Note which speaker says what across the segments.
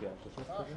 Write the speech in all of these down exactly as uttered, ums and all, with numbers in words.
Speaker 1: п'яту. Що скажи?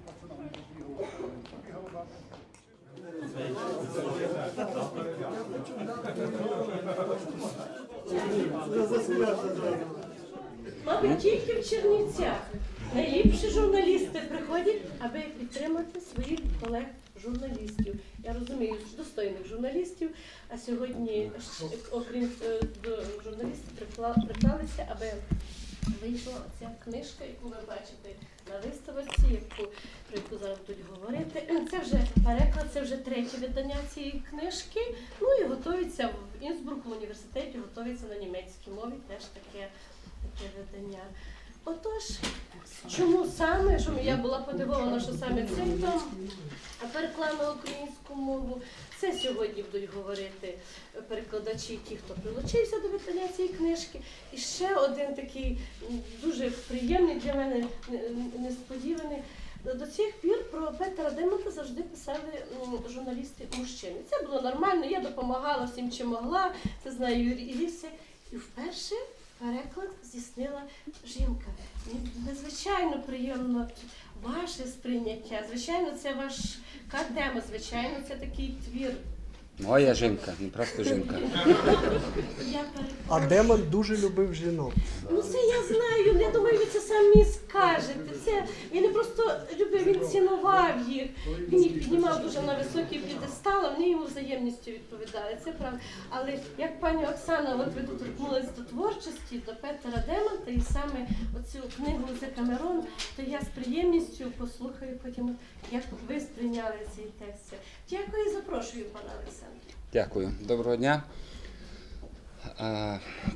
Speaker 2: Мабуть, тільки в Чернівцях найліпші журналісти приходять, аби підтримати своїх колег-журналістів. Я розумію, достойних журналістів, а сьогодні, окрім журналістів, приклалися, аби вийшла ця книжка, яку ви бачите на виставці, яку, про яку зараз будуть говорити. Це вже переклад, це вже третє видання цієї книжки. Ну і готується в Інсбруку, в університеті, готується на німецькій мові, теж таке, таке видання. Отож, чому саме, що я була подивована, що саме цей том переклад на українську мову, це сьогодні будуть говорити перекладачі, ті, хто прилучився до видання цієї книжки. І ще один такий дуже приємний для мене, несподіваний. До цих пір про Петера Демонта завжди писали журналісти-мужчини. Це було нормально, я допомагала всім, чим могла, це знаю Юрій Іллівся. І вперше переклад здійснила жінка. Надзвичайно приємно ваше сприйняття. Звичайно, це важка тема, звичайно, це такий твір.
Speaker 3: Моя жінка, не просто жінка.
Speaker 2: Я
Speaker 4: А Демон дуже любив жінок.
Speaker 2: Ну це я знаю, я думаю, ви це самі скажете. Це, він не просто любив, він цінував їх. Він їх піднімав дуже на високий п'єдестал, а вони йому взаємністю відповідали. Це правда. Але як пані Оксана, от ви доторкнулись до творчості, до Петера Демонта, і саме оцю книгу «Декамерон», то я з приємністю послухаю потім, як ви сприйняли цей текст. Дякую і запрошую, пана Олександра.
Speaker 3: Дякую. Доброго дня. А,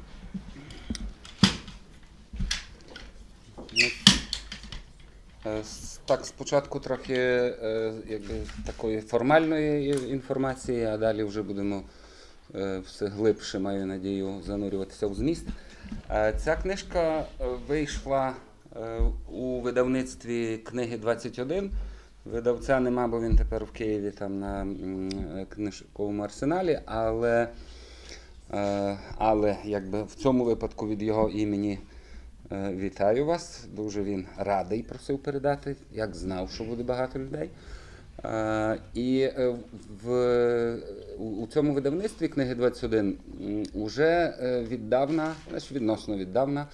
Speaker 3: ну, так, спочатку трохи якби, такої формальної інформації, а далі вже будемо все глибше, маю надію, занурюватися в зміст. Ця книжка вийшла у видавництві «Книги двадцять один». Видавця нема, бо він тепер в Києві там на книжковому арсеналі, але, але якби в цьому випадку від його імені вітаю вас. Дуже він радий просив передати, як знав, що буде багато людей. І в, у цьому видавництві «Книги двадцять один» вже віддавна, відносно віддавна,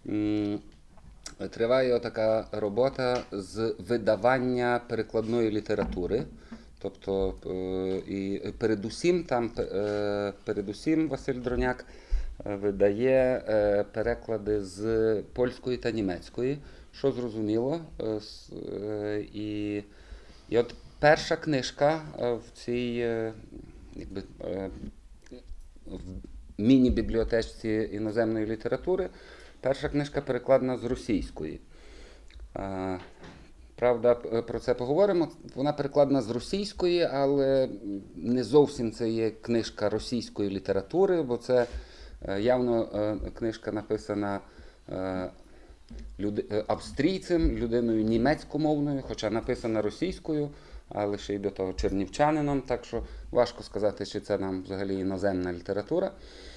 Speaker 3: триває така робота з видавання перекладної літератури. Тобто, і передусім, там, передусім Василь Дроняк видає переклади з польської та німецької, що зрозуміло. І, і от перша книжка в цій якби, в міні-бібліотечці іноземної літератури, перша книжка перекладена з російської. Правда, про це поговоримо. Вона перекладена з російської, але не зовсім це є книжка російської літератури, бо це явно книжка написана австрійцем, людиною німецькомовною, хоча написана російською, але ще й до того чернівчанином, так що важко сказати, чи це нам взагалі іноземна література.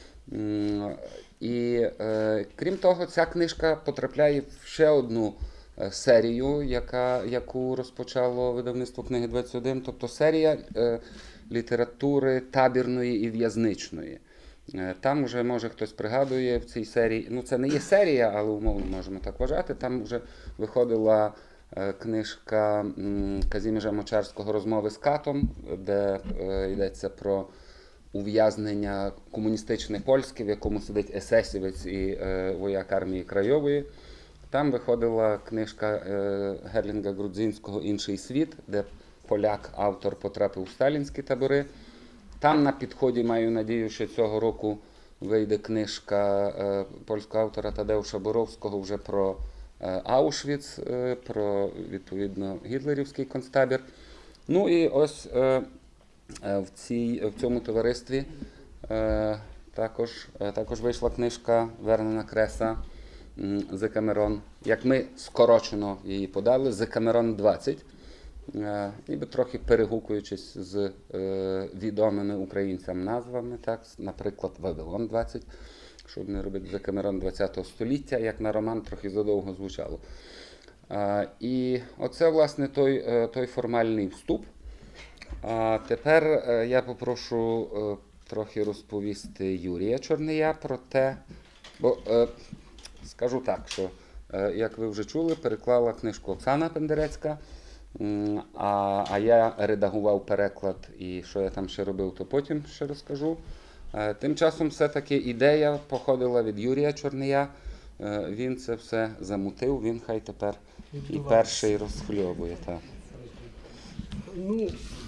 Speaker 3: І е, крім того, ця книжка потрапляє в ще одну серію, яка, яку розпочало видавництво «Книги двадцять один», тобто серія е, літератури табірної і в'язничної. Е, там вже, може, хтось пригадує в цій серії, ну це не є серія, але умовно можемо так вважати, там вже виходила е, книжка м, Казіміжа Мочарського «Розмови з катом», де е, йдеться про ув'язнення комуністичне польське, в якому сидить есесівець і е, вояк армії Крайової. Там виходила книжка е, Герлінга Грудзинського «Інший світ», де поляк-автор потрапив у сталінські табори. Там на підході, маю надію, що цього року вийде книжка е, польського автора Тадеуша Боровського вже про е, Аушвіц, е, про, відповідно, гітлерівський концтабір. Ну і ось е, В, цій, в цьому товаристві е, також, е, також вийшла книжка Вернона Креса «Декамерон». Як ми скорочено її подали, «Декамерон двадцять», е, ніби трохи перегукуючись з е, відомими українцям назвами, так, наприклад, «Вавилон двадцять», щоб не робити «Декамерон двадцятого століття», як на роман трохи задовго звучало. Е, І оце, власне, той, е, той формальний вступ. А тепер е, я попрошу е, трохи розповісти Юрія Чорния про те, бо е, скажу так, що, е, як ви вже чули, переклала книжку Оксана Пендерецька, м, а, а я редагував переклад, і що я там ще робив, то потім ще розкажу. Е, Тим часом все-таки ідея походила від Юрія Чорния, Е, він це все замутив, він хай тепер і
Speaker 4: Відбувається.
Speaker 3: перший розхвильовує. Так.
Speaker 4: Ну,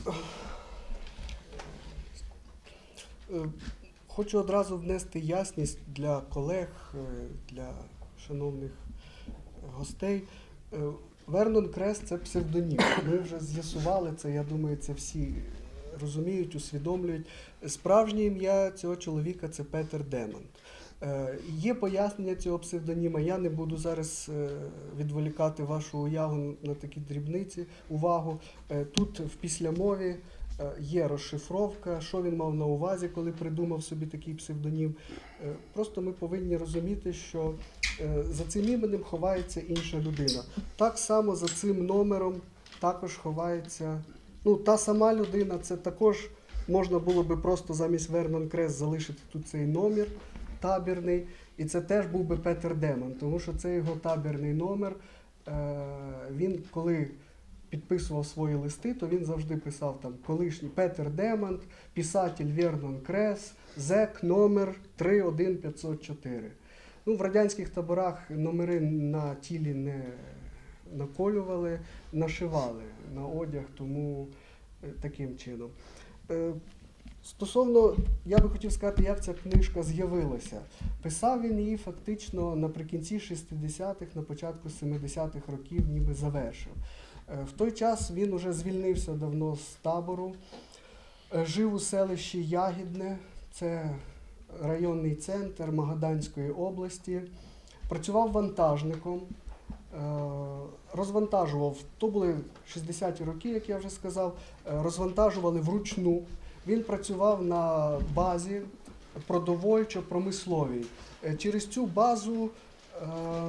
Speaker 4: е, хочу одразу внести ясність для колег, е, для шановних гостей. Е, Вернон Крес – це псевдонім. Ми вже з'ясували це, я думаю, це всі розуміють, усвідомлюють. Справжнє ім'я цього чоловіка – це Петер Демант. Е, Є пояснення цього псевдоніма, я не буду зараз е, відволікати вашу уяву на такі дрібниці, увагу. Е, Тут в післямові е, є розшифровка, що він мав на увазі, коли придумав собі такий псевдонім. Е, Просто ми повинні розуміти, що е, за цим іменем ховається інша людина. Так само за цим номером також ховається, ну, та сама людина, це також можна було би просто замість Вернон Крес залишити тут цей номер табірний, і це теж був би Петер Демант, тому що це його табірний номер. Е, Він, коли підписував свої листи, то він завжди писав там колишній Петер Демант, писатель Вернон Крес, зек номер три один п'ятсот чотири. Ну, в радянських таборах номери на тілі не наколювали, нашивали на одяг, тому е, таким чином. Е, Стосовно, я би хотів сказати, як ця книжка з'явилася. Писав він її фактично наприкінці шістдесятих, на початку сімдесятих років, ніби завершив. Е, В той час він уже звільнився давно з табору, е, жив у селищі Ягідне, це районний центр Магаданської області, працював вантажником, е, розвантажував, то були шістдесяті роки, як я вже сказав, е, розвантажували вручну. Він працював на базі продовольчо-промисловій. Е, Через цю базу е,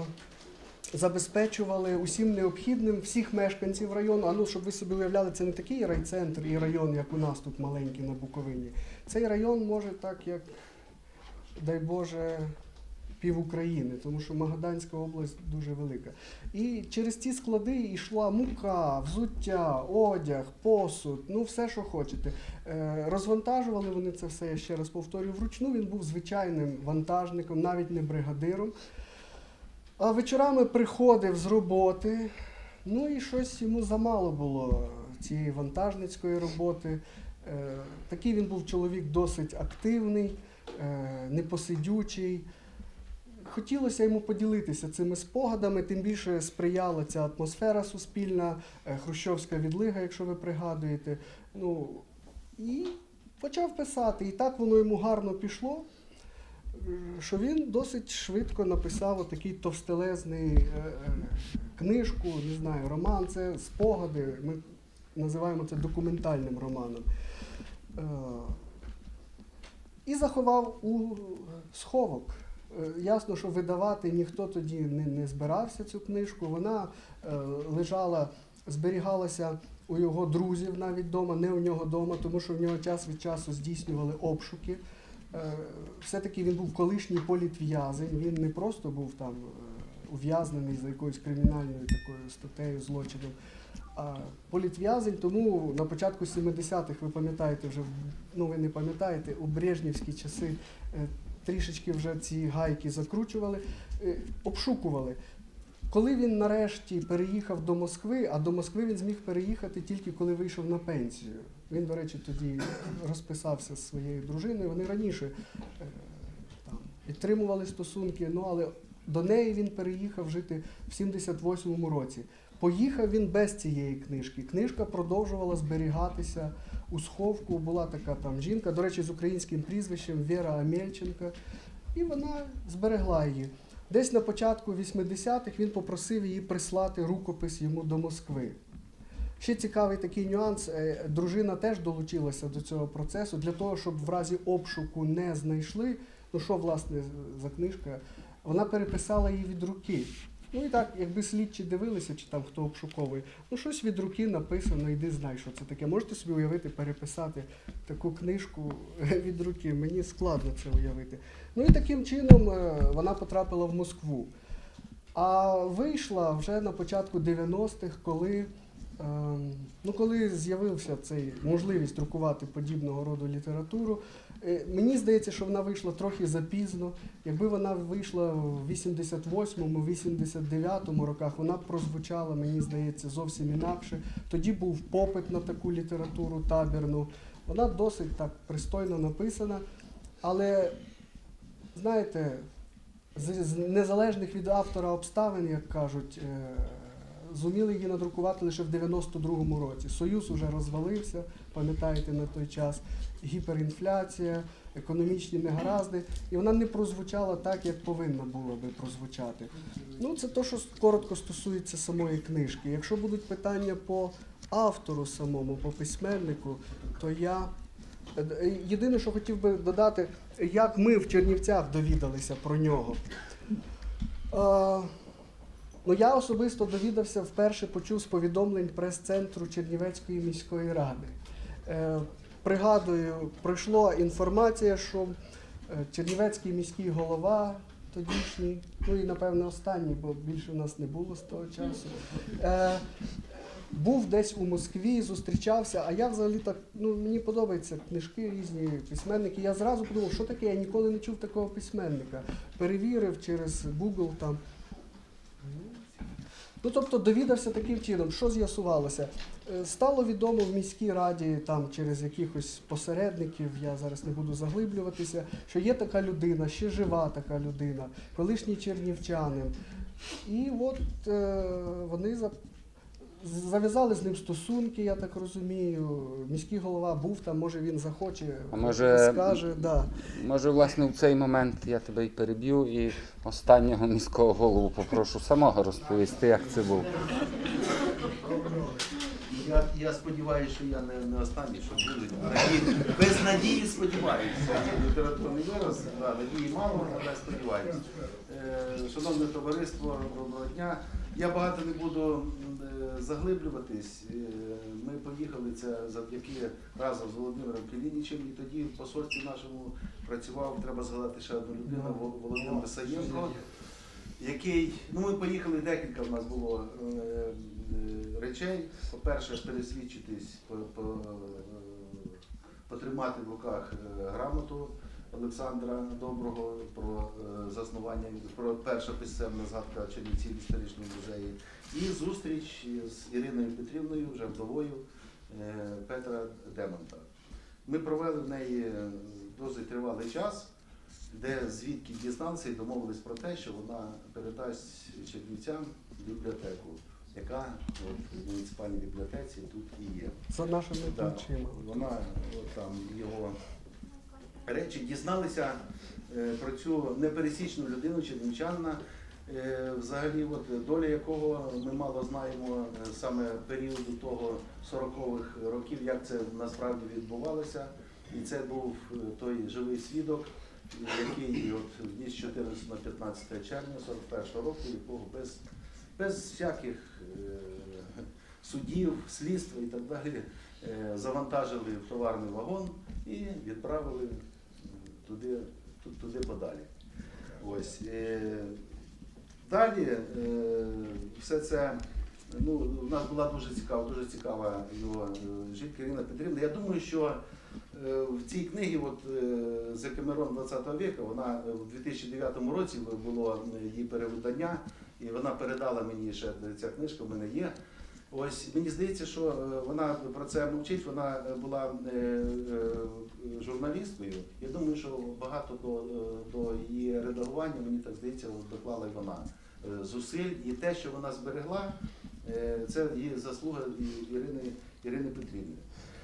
Speaker 4: забезпечували усім необхідним всіх мешканців району. А ну, щоб ви собі уявляли, це не такий райцентр і район, як у нас тут маленький на Буковині. Цей район може так, як, дай Боже, пів України, тому що Магаданська область дуже велика. І через ці склади йшла мука, взуття, одяг, посуд, ну все, що хочете. Е, Розвантажували вони це все, я ще раз повторюю, вручну. Він був звичайним вантажником, навіть не бригадиром. А вечорами приходив з роботи, ну і щось йому замало було цієї вантажницької роботи. Е, Такий він був чоловік досить активний, е, непосидючий. Хотілося йому поділитися цими спогадами, тим більше сприяла ця атмосфера суспільна, е, хрущовська відлига, якщо ви пригадуєте. Ну, і почав писати. І так воно йому гарно пішло, е, що він досить швидко написав отакий товстелезний е, е, книжку, не знаю, роман, це спогади, ми називаємо це документальним романом. Е, І заховав у сховок. Ясно, що видавати ніхто тоді не, не збирався цю книжку. Вона е, лежала, зберігалася у його друзів навіть вдома, не у нього вдома, тому що в нього час від часу здійснювали обшуки. Е, все-таки він був колишній політв'язень, він не просто був там е, ув'язнений за якоюсь кримінальною такою статтею, злочином, а політв'язень, тому на початку сімдесятих, ви пам'ятаєте вже, ну ви не пам'ятаєте, у брежнівські часи е, трішечки вже ці гайки закручували, е, обшукували. Коли він нарешті переїхав до Москви, а до Москви він зміг переїхати тільки коли вийшов на пенсію. Він, до речі, тоді розписався з своєю дружиною, вони раніше е, там, підтримували стосунки, ну але до неї він переїхав жити в сімдесят восьмому році. Поїхав він без цієї книжки. Книжка продовжувала зберігатися у сховку. Була така там жінка, до речі, з українським прізвищем Вера Амельченка, і вона зберегла її. Десь на початку вісімдесятих він попросив її прислати рукопис йому до Москви. Ще цікавий такий нюанс, дружина теж долучилася до цього процесу, для того, щоб в разі обшуку не знайшли, ну що, власне, за книжка, вона переписала її від руки. Ну і так, якби слідчі дивилися, чи там хто обшуковує, ну щось від руки написано, йди знай, що це таке. Можете собі уявити, переписати таку книжку від руки? Мені складно це уявити. Ну і таким чином е, вона потрапила в Москву. А вийшла вже на початку дев'яностих, коли, е, ну, коли з'явився цей можливість друкувати подібного роду літературу. Е, мені здається, що вона вийшла трохи запізно. Якби вона вийшла в вісімдесят восьмому, вісімдесят дев'ятому роках, вона б прозвучала, мені здається, зовсім інакше. Тоді був попит на таку літературу табірну. Вона досить так пристойно написана, але, знаєте, з, з незалежних від автора обставин, як кажуть, е, зуміли її надрукувати лише в дев'яносто другому році. Союз уже розвалився, пам'ятаєте, на той час, гіперінфляція, економічні негаразди, і вона не прозвучала так, як повинна була би прозвучати. Ну, це те, що коротко стосується самої книжки. Якщо будуть питання по автору самому, по письменнику, то я... Єдине, що хотів би додати, як ми в Чернівцях довідалися про нього. Е, ну, я особисто довідався, вперше почув з повідомлень прес-центру Чернівецької міської ради. Е, пригадую, пройшла інформація, що Чернівецький міський голова тодішній, ну і, напевно, останній, бо більше в нас не було з того часу, е, був десь у Москві, зустрічався, а я взагалі так, ну, мені подобаються книжки різні, письменники. Я зразу подумав, що таке, я ніколи не чув такого письменника. Перевірив через Google там. Ну, тобто довідався таким чином, що з'ясувалося. Стало відомо в міській раді, там, через якихось посередників, я зараз не буду заглиблюватися, що є така людина, ще жива така людина, колишній чернівчанин. І от е, вони за зав'язали з ним стосунки, я так розумію. Міський голова був там, може він захоче,
Speaker 3: а може,
Speaker 4: скаже. Да.
Speaker 3: Може, власне, в цей момент я тебе і переб'ю, і останнього міського голову попрошу самого розповісти, як це було.
Speaker 1: Я, я сподіваюся, що я не, не останній, що будуть. Надії, без надії сподіваюся. Літературний вираз, да, надії мало, але сподіваюся. Е, шановне товариство, доброго дня. Я багато не буду е, заглиблюватись. Е, ми поїхали це завдяки разом з Володимиром Калінічем, і тоді в посольстві нашому працював, треба згадати ще одну людину, Володимир Саєнко, який, ну ми поїхали, декілька в нас було е, речей. По-перше, пересвідчитись, по, по, потримати в руках грамоту Олександра Доброго про заснування, про перша писемна згадка Чернівців в історичному музеї. І зустріч з Іриною Петрівною, вже вдовою Петра Демонта. Ми провели в неї досить тривалий час, де звідки дізналися і домовились про те, що вона передасть чернівцям бібліотеку, яка от, в муніципальній бібліотеці тут і є.
Speaker 4: За нашими
Speaker 1: Да.
Speaker 4: плечима.
Speaker 1: Вона от, там його речі дізналися е, про цю непересічну людину, чернівчанина, е, взагалі от, доля якого ми мало знаємо е, саме періоду того сорокових років, як це насправді відбувалося. І це був е, той живий свідок, який от, в ніч чотирнадцятого на п'ятнадцяте червня сорок першого року, якого без, без всяких е, судів, слідства і так далі е, завантажили в товарний вагон і відправили туди, туди подалі. Ось. Е, далі е, все це, ну, у нас була дуже цікава, дуже цікава його е, жінка Ірина Петрівна. Я думаю, що в цій книгі от, «Декамерон двадцятого віку», вона в дві тисячі дев'ятому році було її перевидання, і вона передала мені ще, ця книжка в мене є. Ось, мені здається, що вона про це мовчить, вона була журналісткою. Я думаю, що багато до, до її редагування, мені так здається, доклала й вона зусиль. І те, що вона зберегла, це її заслуга Ірини, Ірини Петрівни.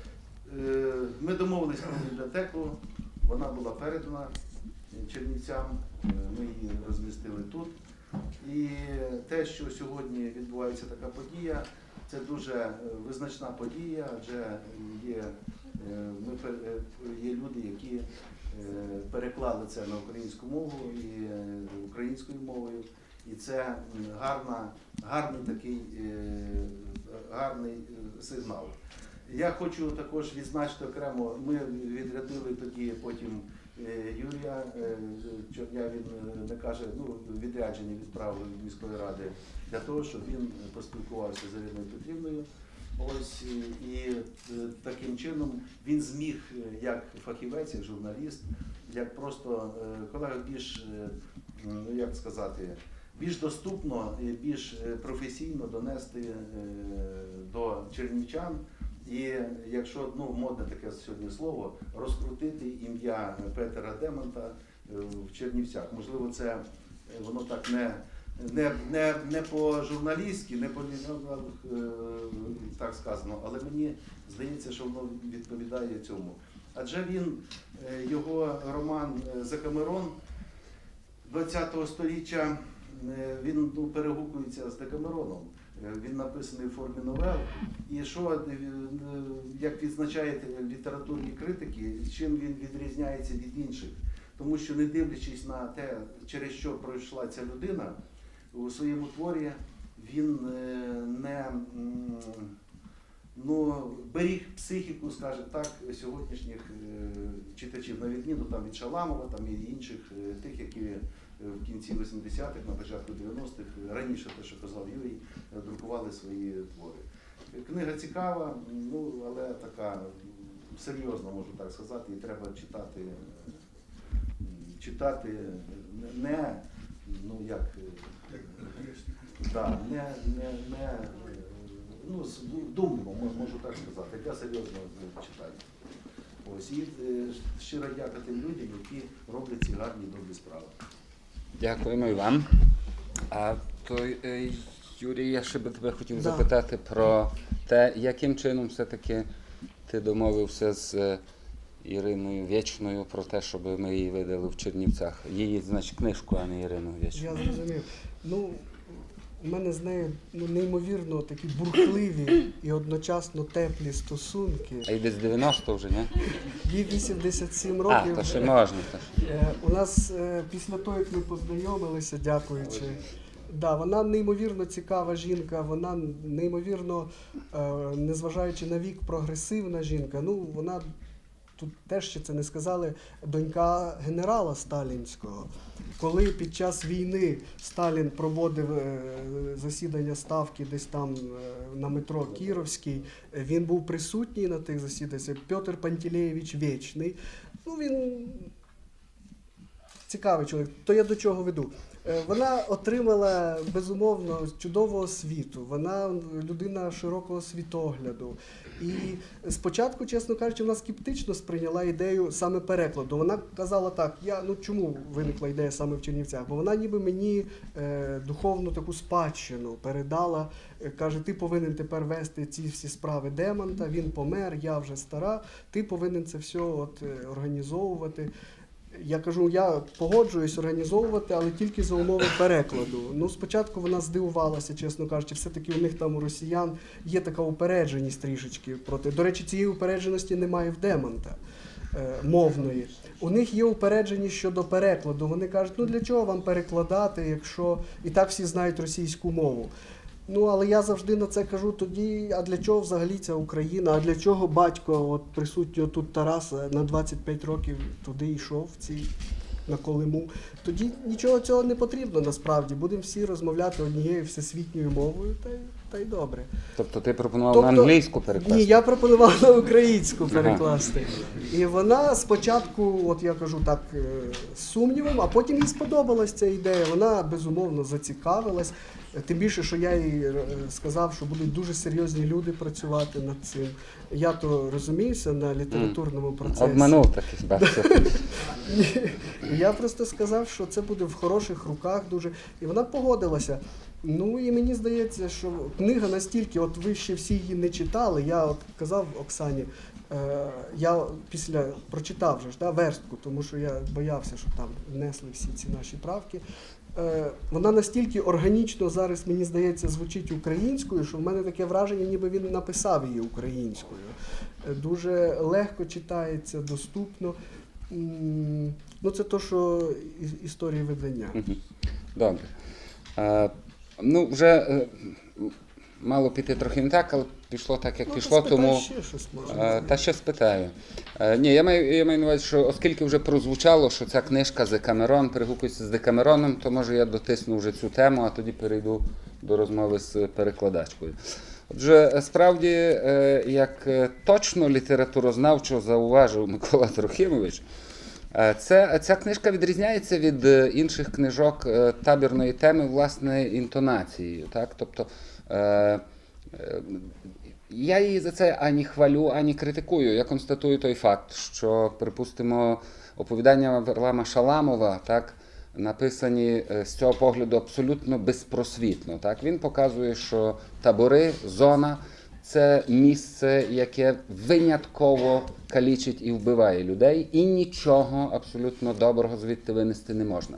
Speaker 1: Ми домовились про бібліотеку, вона була передана чернівцям, ми її розмістили тут. І те, що сьогодні відбувається така подія, це дуже визначна подія, адже є, ми, є люди, які переклали це на українську мову і українською мовою. І це м, гарна, гарний такий е, гарний е, сигнал. Я хочу також відзначити окремо, ми відрядили тоді потім е, Юрія е, Чорня, він е, не каже, ну, відрядження відправили від міської ради для того, щоб він поспілкувався з Іриною Петрівною. Ось і е, таким чином він зміг, е, як фахівець, як журналіст, як просто е, колега більш, е, ну як сказати, більш доступно і більш е, професійно донести е, до чернівчан. І якщо, ну, модне таке сьогодні слово, розкрутити ім'я Петера Демонта в Чернівцях. Можливо, це е, воно так не, не, не, не по-журналістськи, не по е, так сказано, але мені здається, що воно відповідає цьому. Адже він, е, його роман «Декамерон» ХХ століття, е, він, ну, перегукується з Декамероном. Він написаний в формі новел. І що, як відзначають літературні критики, чим він відрізняється від інших? Тому що, не дивлячись на те, через що пройшла ця людина, у своєму творі він не, ну, беріг психіку, скажімо так, сьогоднішніх читачів, на відміну там від Шаламова, там і інших тих, які в кінці вісімдесятих, на початку дев'яностих, раніше, те, що казав Юрій, друкували свої твори. Книга цікава, ну, але така серйозна, можу так сказати, і треба читати, читати не, ну, як, да, не, не, не, ну, думно, можу так сказати, яка серйозна читання. Ось, і щиро дякую тим людям, які роблять ці гарні добрі справи.
Speaker 3: Дякуємо і вам. А то, е, Юрій, я ще би тебе хотів
Speaker 4: Да.
Speaker 3: запитати про те, яким чином все-таки ти домовився з е, Іриною Вєчною про те, щоб ми її видали в Чернівцях. Її, значить, книжку, а не Ірину Вєчну.
Speaker 4: Я зрозумів. Ну, у мене з нею, ну, неймовірно такі бурхливі і одночасно теплі стосунки.
Speaker 3: А йде з дев'яностого вже, ні?
Speaker 4: Їй вісімдесят сім
Speaker 3: А,
Speaker 4: років.
Speaker 3: то ще можна. То ще.
Speaker 4: Е, У нас е, після того, як ми познайомилися, дякуючи, да, вона неймовірно цікава жінка, вона неймовірно, е, незважаючи на вік, прогресивна жінка. Ну, вона, тут теж ще це не сказали, донька генерала сталінського. Коли під час війни Сталін проводив е, засідання Ставки десь там е, на метро Кіровський, він був присутній на тих засіданнях. Це Петр Пантелеєвич Вєчний. Ну, він цікавий чоловік. То я до чого веду? Е, Вона отримала, безумовно, чудову освіту. Вона людина широкого світогляду. І спочатку, чесно кажучи, вона скептично сприйняла ідею саме перекладу. Вона казала так, я, ну чому виникла ідея саме в Чернівцях? Бо вона ніби мені е, духовну таку спадщину передала. Е, каже, ти повинен тепер вести ці всі справи Демонта, він помер, я вже стара, ти повинен це все от, е, організовувати. Я кажу, я погоджуюсь організовувати, але тільки за умови перекладу. Ну, спочатку вона здивувалася, чесно кажучи, все-таки у них там, у росіян, є така упередженість трішечки проти. До речі, цієї упередженості немає в Демонта е, мовної. У них є упередженість щодо перекладу. Вони кажуть, ну для чого вам перекладати, якщо і так всі знають російську мову. Ну, але я завжди на це кажу тоді, а для чого взагалі ця Україна, а для чого батько, от присутнього тут Тараса, на двадцять п'ять років туди йшов, в ці, на Колиму. Тоді нічого цього не потрібно насправді, будемо всі розмовляти однією всесвітньою мовою, та, й- та й добре.
Speaker 3: Тобто ти пропонував
Speaker 4: Тобто-
Speaker 3: на англійську перекласти?
Speaker 4: Ні, я пропонував на українську
Speaker 3: Ага.
Speaker 4: перекласти. І вона спочатку, от я кажу так, е, з сумнівом, а потім їй сподобалась ця ідея. Вона, безумовно, зацікавилась. Е, Тим більше, що я їй е, сказав, що будуть дуже серйозні люди працювати над цим. Я то розуміюся на літературному процесі.
Speaker 3: Обманув таки, бачу.
Speaker 4: Ні. Я просто сказав, що це буде в хороших руках дуже. І вона погодилася. Ну і мені здається, що книга настільки, от ви ще всі її не читали, я от казав Оксані, е, я після прочитав вже ж, да, верстку, тому що я боявся, що там внесли всі ці наші правки. Е, вона настільки органічно зараз, мені здається, звучить українською, що в мене таке враження, ніби він написав її українською. Е, дуже легко читається, доступно. М, Ну, це то, що і- історії видання.
Speaker 3: Мгм. Добре. Е, ну, вже е, мало піти трохи не так, але пішло так, як
Speaker 4: Ну,
Speaker 3: пішло,
Speaker 4: то
Speaker 3: тому...
Speaker 4: спитай ще щось може.
Speaker 3: Е, Та ще спитаю. Е, Ні, я маю, я маю на увазі, що оскільки вже прозвучало, що ця книжка Декамерон перегукується з Декамероном, то може я дотисну вже цю тему, а тоді перейду до розмови з перекладачкою. Отже, справді, е, як е, точно літературознавчо зауважив Микола Трохимович, е, це, ця книжка відрізняється від е, інших книжок е, табірної теми, власне, інтонацією. Так? Тобто, е, е, я її за це ані хвалю, ані критикую. Я констатую той факт, що, припустимо, оповідання Варлама Шаламова, так, написані з цього погляду абсолютно безпросвітно. Так? Він показує, що табори, зона – це місце, яке винятково калічить і вбиває людей, і нічого абсолютно доброго звідти винести не можна.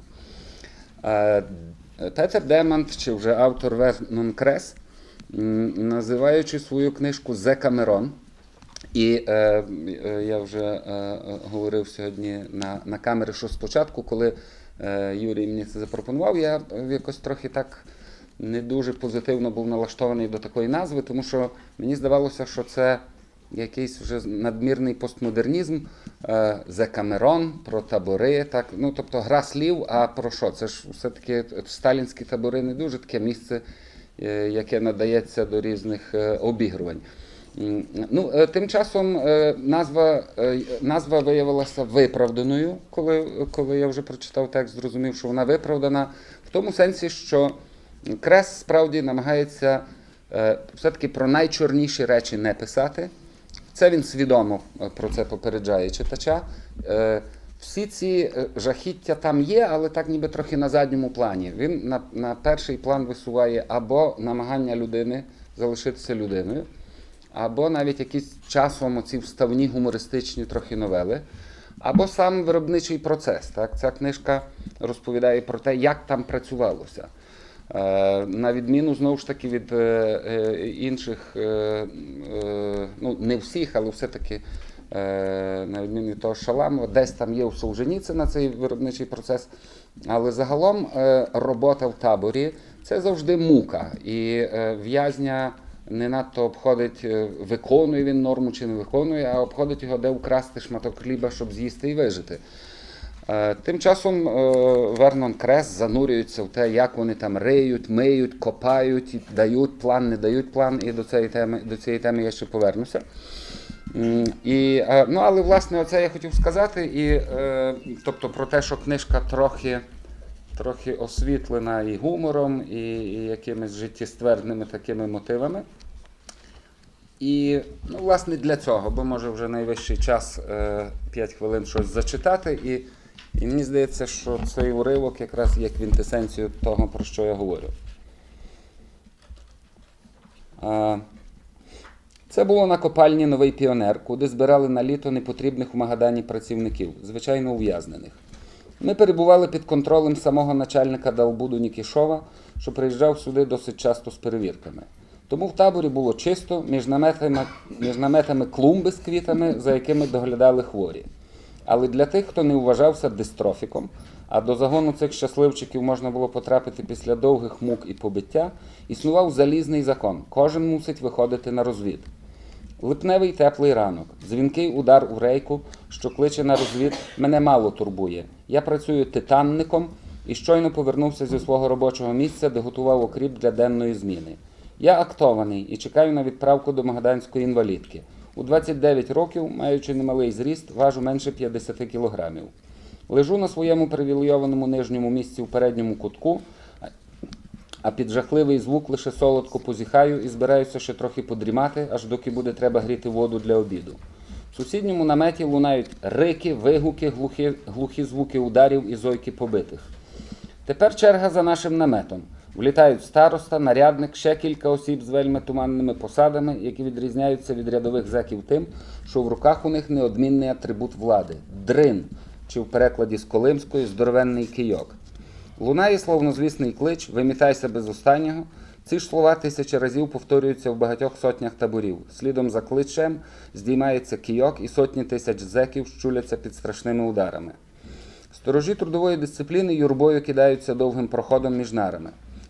Speaker 3: Петер Демант, чи вже автор Вернон Крес, називаючи свою книжку «Декамерон», і е, я вже е, говорив сьогодні на, на камері, що спочатку, коли е, Юрій мені це запропонував, я якось трохи так не дуже позитивно був налаштований до такої назви, тому що мені здавалося, що це якийсь вже надмірний постмодернізм, е, «Декамерон», про табори, так, ну, тобто гра слів, а про що? Це ж все-таки сталінські табори не дуже таке місце, е, яке надається до різних е, обігрувань. Ну, тим часом назва, назва виявилася виправданою, коли, коли я вже прочитав текст, зрозумів, що вона виправдана, в тому сенсі, що Крес справді намагається все-таки про найчорніші речі не писати. Це він свідомо про це попереджає читача. Всі ці жахіття там є, але так ніби трохи на задньому плані. Він на, на перший план висуває або намагання людини залишитися людиною, або навіть якісь часом оці вставні гумористичні трохи новели, або сам виробничий процес. Так? Ця книжка розповідає про те, як там працювалося. Е, на відміну, знову ж таки, від е, інших, е, е, ну не всіх, але все-таки, е, на відміну від того Шаламова, десь там є у Солженіцина цей виробничий процес, але загалом е, робота в таборі – це завжди мука, і е, в'язня не надто обходить, виконує він норму чи не виконує, а обходить його, де вкрасти шматок хліба, щоб з'їсти і вижити. Тим часом Вернон Крес занурюється в те, як вони там риють, миють, копають, дають план, не дають план, і до цієї теми, до цієї теми я ще повернуся. І, ну, але, власне, оце я хотів сказати, і, тобто про те, що книжка трохи, трохи освітлена і гумором, і, і якимись життєствердними такими мотивами. І, ну, власне, для цього, бо може вже найвищий час п'ять хвилин щось зачитати, і, і мені здається, що цей уривок якраз є квінтесенцією того, про що я говорю. Це було на копальні «Новий Піонер», куди збирали на літо непотрібних у Магадані працівників, звичайно ув'язнених. Ми перебували під контролем самого начальника Далбуду Нікішова, що приїжджав сюди досить часто з перевірками. Тому в таборі було чисто, між наметами, між наметами клумби з квітами, за якими доглядали хворі. Але для тих, хто не вважався дистрофіком, а до загону цих щасливчиків можна було потрапити після довгих мук і побиття, існував залізний закон – кожен мусить виходити на розвід. Липневий теплий ранок, дзвінкий удар у рейку, що кличе на розвід, мене мало турбує. Я працюю титанником і щойно повернувся зі свого робочого місця, де готував окріп для денної зміни. Я актований і чекаю на відправку до магаданської інвалідки. У двадцять дев'ять років, маючи немалий зріст, важу менше п'ятдесят кілограмів. Лежу на своєму привілейованому нижньому місці у передньому кутку, а під жахливий звук лише солодко позіхаю і збираюся ще трохи подрімати, аж доки буде треба гріти воду для обіду. В сусідньому наметі лунають рики, вигуки, глухі, глухі звуки ударів і зойки побитих. Тепер черга за нашим наметом. Влітають староста, нарядник, ще кілька осіб з вельми туманними посадами, які відрізняються від рядових зеків тим, що в руках у них неодмінний атрибут влади – дрин, чи в перекладі з Колимської – здоровенний кийок. Лунає славнозвісний клич «Вимітайся без останнього». Ці ж слова тисячі разів повторюються в багатьох сотнях таборів. Слідом за кличем здіймається кийок, і сотні тисяч зеків щуляться під страшними ударами. Сторожі трудової дисципліни юрбою кидаються довгим проходом між нарами.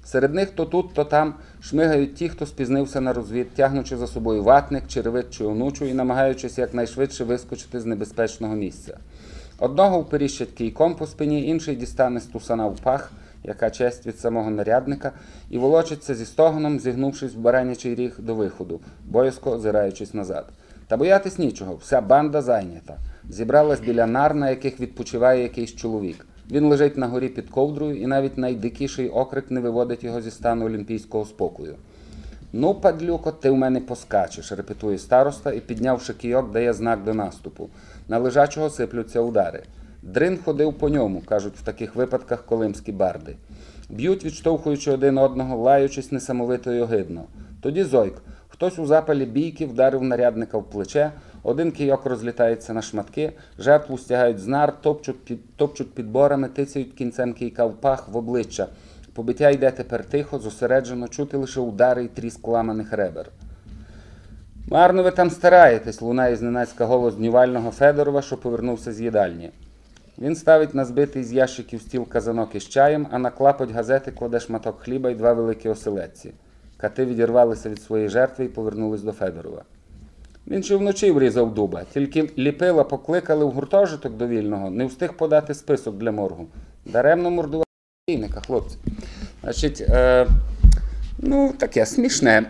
Speaker 3: Серед них то тут, то там шмигають ті, хто спізнився на розвід, тягнучи за собою ватник, черевик чи онучу і намагаючись якнайшвидше вискочити з небезпечного місця. Одного вперіщать кійком по спині, інший дістане з тусана в пах, яка честь від самого нарядника, і волочиться зі стогоном, зігнувшись в баранячий ріг до виходу, боязко озираючись назад. Та боятись нічого, вся банда зайнята. Зібралась біля нар, на яких відпочиває якийсь чоловік. Він лежить на горі під ковдрою, і навіть найдикіший окрик не виводить його зі стану олімпійського спокою. «Ну, падлюко, ти в мене поскачеш», – репетує староста і, піднявши кійок, дає знак до наступу. На лежачого сиплються удари. «Дрин ходив по ньому», – кажуть в таких випадках колимські барди. Б'ють, відштовхуючи один одного, лаючись несамовито й огидно. Тоді зойк. Хтось у запалі бійки вдарив нарядника в плече, один кійок розлітається на шматки, жертву стягають з нар, топчуть, під, топчуть підборами, тицяють кінцем кійка в пах, в обличчя. Побиття йде тепер тихо, зосереджено, чути лише удари й тріск ламаних ребер. «Марно ви там стараєтесь», – лунає зненацька голос днювального Федорова, що повернувся з їдальні. Він ставить на збитий з ящиків стіл казанок із чаєм, а на клапоть газети кладе шматок хліба й два великі оселедці. Кати відірвалися від своєї жертви і повернулись до Федорова. Він ще вночі врізав дуба, тільки ліпила покликали в гуртожиток до Вільного, не встиг подати список для моргу. Даремно мордував покійника, хлопці. Значить, е, ну, таке смішне.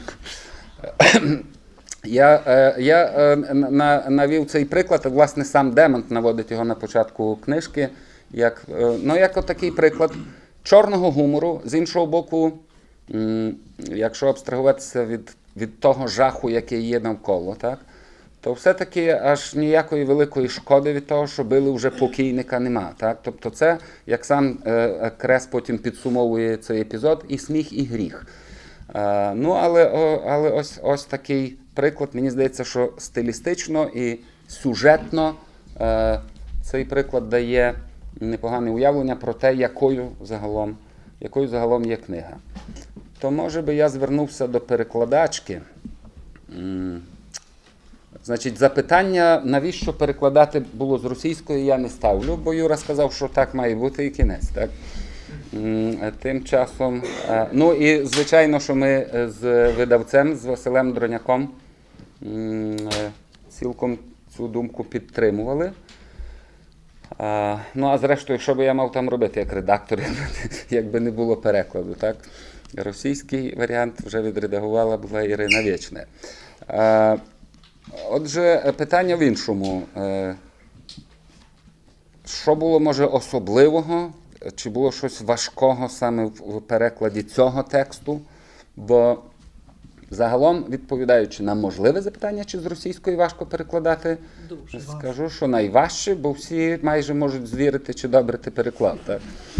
Speaker 3: Я, е, я е, на, навів цей приклад, власне, сам Демонт наводить його на початку книжки, як, е, ну, як отакий приклад чорного гумору, з іншого боку, м, якщо абстрагуватися від, від того жаху, який є навколо, так, то все-таки аж ніякої великої шкоди від того, що били вже покійника, нема. Так? Тобто це, як сам е, Крес потім підсумовує цей епізод, і сміх, і гріх. Е, ну, але, о, але ось, ось такий приклад, мені здається, що стилістично і сюжетно е, цей приклад дає непогане уявлення про те, якою загалом, якою загалом є книга. То, може би, я звернувся до перекладачки. Значить, запитання, навіщо перекладати було з російської, я не ставлю, бо Юра сказав, що так має бути і кінець. Так? Тим часом, ну і звичайно, що ми з видавцем, з Василем Дроняком, цілком цю думку підтримували. Ну, а зрештою, що би я мав там робити як редактор, якби не було перекладу, так? Російський варіант вже відредагувала була Ірина Вєчне. Отже, питання в іншому. Що було, може, особливого? Чи було щось важкого саме в перекладі цього тексту? Бо загалом, відповідаючи на можливе запитання, чи з російської важко перекладати,
Speaker 4: Дуже
Speaker 3: скажу, що найважче, бо всі майже можуть звірити, чи добре ти переклав. Так?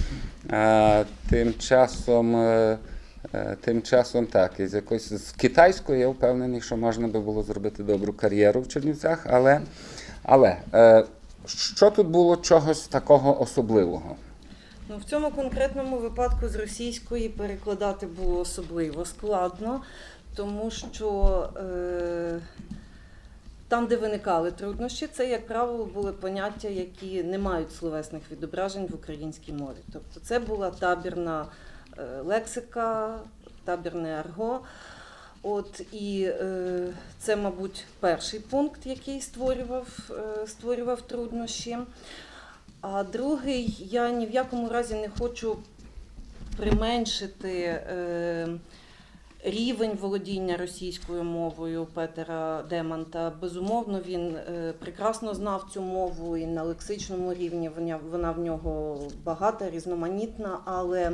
Speaker 3: А, тим часом... Тим часом так, із якоїсь з китайської я впевнений, що можна би було зробити добру кар'єру в Чернівцях, але, але е, що тут було чогось такого особливого?
Speaker 5: Ну, в цьому конкретному випадку з російської перекладати було особливо складно, тому що е, там, де виникали труднощі, це, як правило, були поняття, які не мають словесних відображень в українській мові. Тобто це була табірна лексика, табірне арго. От, і е, це, мабуть, перший пункт, який створював, е, створював труднощі. А другий, я ні в якому разі не хочу применшити е, рівень володіння російською мовою Петера Демонта. Безумовно, він е, прекрасно знав цю мову, і на лексичному рівні вона, вона в нього багата, різноманітна, але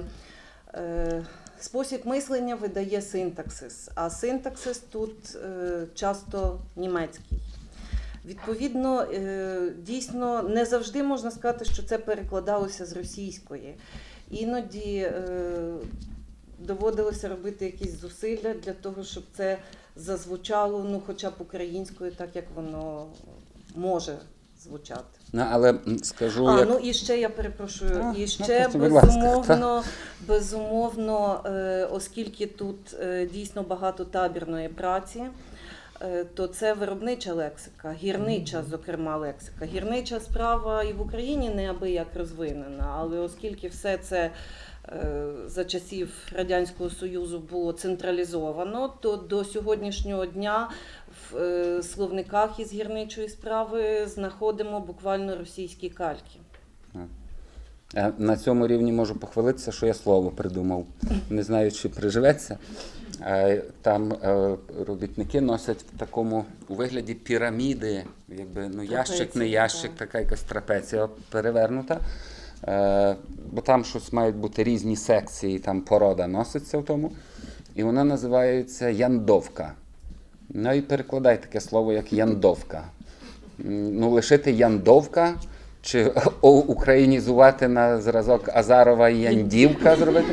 Speaker 5: спосіб мислення видає синтаксис, а синтаксис тут е, часто німецький. Відповідно, е, дійсно, не завжди можна сказати, що це перекладалося з російської. Іноді е, доводилося робити якісь зусилля для того, щоб це зазвучало, ну, хоча б українською, так як воно може звучати.
Speaker 3: Ну, але скажу,
Speaker 5: а,
Speaker 3: як...
Speaker 5: ну і ще, я перепрошую,
Speaker 3: а,
Speaker 5: і ще,
Speaker 3: ну,
Speaker 5: безумовно, безумовно, е, оскільки тут е, дійсно багато табірної праці, е, то це виробнича лексика, гірнича, зокрема, лексика. Гірнича справа і в Україні неабияк розвинена, але оскільки все це за часів Радянського Союзу було централізовано, то до сьогоднішнього дня в е, словниках із гірничої справи знаходимо буквально російські кальки.
Speaker 3: Е, На цьому рівні можу похвалитися, що я слово придумав. Не знаю, чи приживеться. Е, Там е, робітники носять в такому у вигляді піраміди, якби ну ящик, не
Speaker 5: Трапеція,
Speaker 3: ящик,
Speaker 5: так.
Speaker 3: така якась трапеція перевернута. Е, Бо там щось мають бути різні секції, там порода носиться в тому. І вона називається яндовка. Ну і перекладай таке слово, як яндовка. М, Ну, лишити яндовка, чи о- українізувати на зразок Азарова яндівка зробити.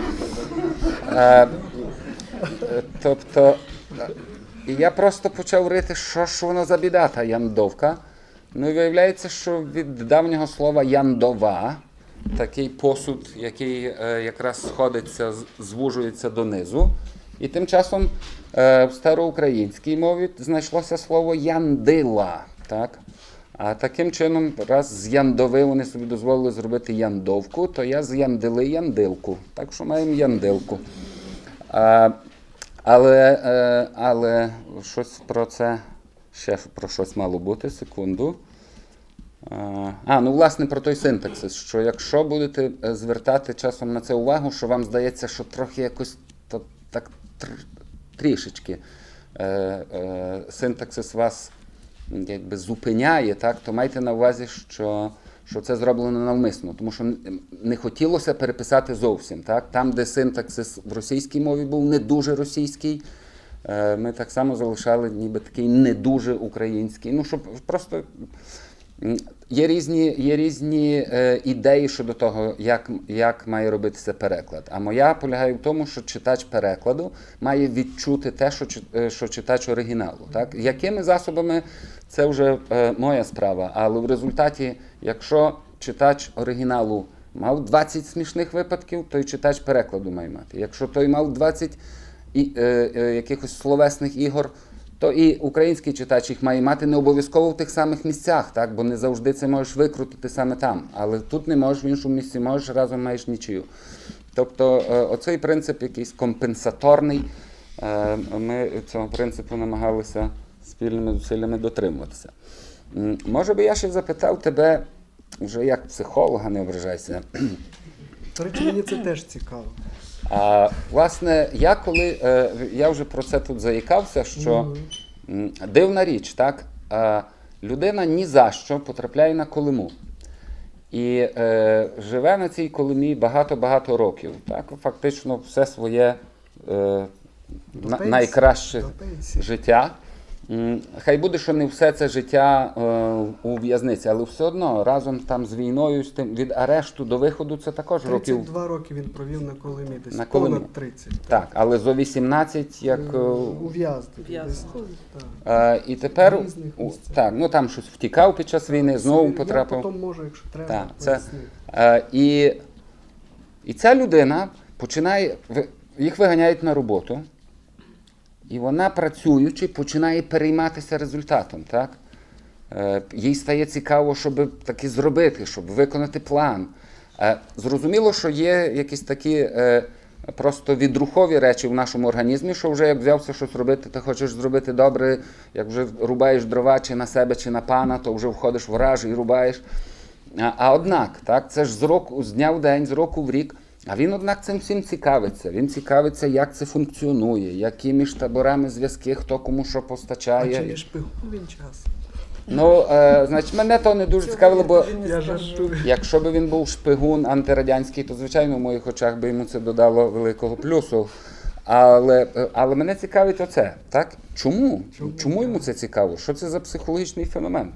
Speaker 3: Е, е, Тобто, е, і я просто почав рити, що ж воно за біда, та яндовка. Ну і виявляється, що від давнього слова яндова, такий посуд, який е, якраз сходиться, з- звужується донизу. І тим часом е, в староукраїнській мові знайшлося слово яндила. Так? А таким чином, раз з яндови вони собі дозволили зробити яндовку, то я з яндили яндилку. Так що маємо яндилку. А, але, е, але щось про це, ще про щось мало бути, секунду. А, ну, власне, про той синтаксис, що якщо будете е, звертати часом на це увагу, що вам здається, що трохи якось то, так тр- трішечки е, е, синтаксис вас м, якби зупиняє, так, то майте на увазі, що, що це зроблено навмисно, тому що н- не хотілося переписати зовсім. Так? Там, де синтаксис в російській мові був не дуже російський, е, ми так само залишали ніби такий не дуже український. Ну, щоб просто... М, Є різні, є різні е, ідеї щодо того, як, як має робитися переклад. А моя полягає в тому, що читач перекладу має відчути те, що, чи- е, що читач оригіналу. Так? Якими засобами, це вже е, моя справа. Але в результаті, якщо читач оригіналу мав двадцять смішних випадків, то й читач перекладу має мати. Якщо той мав двадцять і, е, е, якихось словесних ігор, то і український читач їх має мати не обов'язково в тих самих місцях, так? Бо не завжди це можеш викрутити саме там. Але тут не можеш, в іншому місці можеш, разом маєш нічию. Тобто е, оцей принцип якийсь компенсаторний, е, ми цього принципу намагалися спільними зусиллями дотримуватися. М, Може би я ще запитав тебе, вже як психолога, не ображайся.
Speaker 4: До речі, мені це теж цікаво.
Speaker 3: А, власне, я коли, е, я вже про це тут заїкався, що м, дивна річ, так? А, людина ні за що потрапляє на Колиму. І е, живе на цій Колимі багато-багато років. Так? Фактично все своє е, на,
Speaker 4: пенсії,
Speaker 3: найкраще
Speaker 4: до пенсії.
Speaker 3: життя. М, Хай буде, що не все це життя е, у в'язниці, але все одно разом там з війною, з тим, від арешту до виходу це також років.
Speaker 4: тридцять два роки він провів на Колимі, десь
Speaker 3: На Колимі.
Speaker 4: понад тридцять.
Speaker 3: Так, але зо вісімнадцять як
Speaker 4: Е,
Speaker 3: е,
Speaker 4: Ув'язнений.
Speaker 5: Ув'язнений.
Speaker 4: десь, ну, так.
Speaker 3: е, і тепер
Speaker 4: В різних
Speaker 3: у-
Speaker 4: місцях.
Speaker 3: так, ну там щось втікав під час війни, знову
Speaker 4: Я
Speaker 3: потрапив.
Speaker 4: потім можу, якщо треба,
Speaker 3: Так, це,
Speaker 4: пояснити.
Speaker 3: е, і, і ця людина починає, ви- їх виганяють на роботу, і вона, працюючи, починає перейматися результатом. Так? Е, їй стає цікаво, щоб таки зробити, щоб виконати план. Е, зрозуміло, що є якісь такі е, просто відрухові речі в нашому організмі, що вже як взявся щось робити, ти хочеш зробити добре, як вже рубаєш дрова чи на себе, чи на пана, то вже входиш в раж і рубаєш. А, а однак, так, це ж з року, з дня в день, з року в рік. А він, однак, цим всім цікавиться. Він цікавиться, як це функціонує, які між таборами зв'язки, хто кому що
Speaker 4: А
Speaker 3: постачає.
Speaker 4: чи не шпигун він час?
Speaker 3: Ну, е, значить, мене то не дуже цікавило, бо
Speaker 4: Я жартую.
Speaker 3: якщо б він був шпигун антирадянський, то, звичайно, в моїх очах би йому це додало великого плюсу. Але, е, але мене цікавить оце, так? Чому?
Speaker 4: Чому?
Speaker 3: Чому йому це цікаво? Що це за психологічний феномен?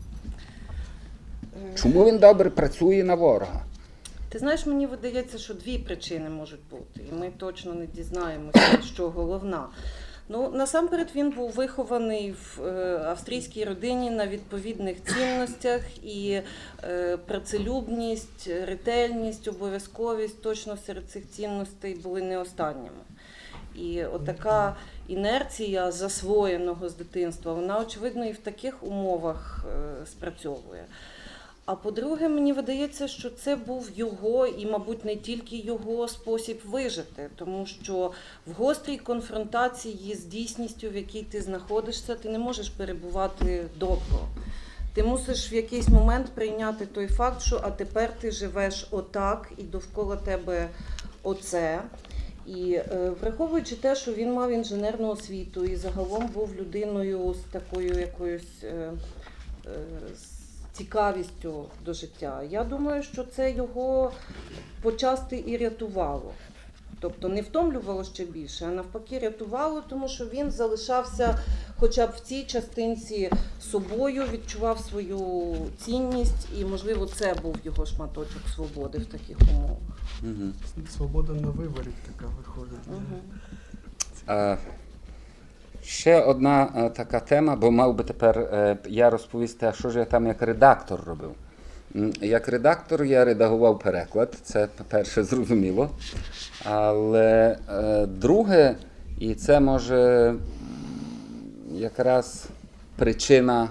Speaker 3: Чому він добре працює на ворога?
Speaker 5: Ти знаєш, мені видається, що дві причини можуть бути, і ми точно не дізнаємося, що головна. Ну, насамперед, він був вихований в е, австрійській родині на відповідних цінностях, і е, працелюбність, ретельність, обов'язковість точно серед цих цінностей були не останніми. І отака інерція засвоєного з дитинства, вона, очевидно, і в таких умовах е, спрацьовує. А по-друге, мені видається, що це був його і, мабуть, не тільки його спосіб вижити, тому що в гострій конфронтації з дійсністю, в якій ти знаходишся, ти не можеш перебувати довго. Ти мусиш в якийсь момент прийняти той факт, що а тепер ти живеш отак і довкола тебе оце. І е, враховуючи те, що він мав інженерну освіту і загалом був людиною з такою якоюсь е, е, з цікавістю до життя, я думаю, що це його почасти і рятувало. Тобто не втомлювало ще більше, а навпаки рятувало, тому що він залишався хоча б в цій частинці собою, відчував свою цінність і, можливо, це був його шматочок свободи в таких умовах.
Speaker 3: Угу.
Speaker 4: Свобода на виборі така виходить.
Speaker 5: Угу.
Speaker 3: Е, ще одна е, така тема, бо мав би тепер е, я розповісти, а що ж я там як редактор робив. М, Як редактор я редагував переклад, це, по-перше, зрозуміло. Але е, друге, і це може м, якраз причина,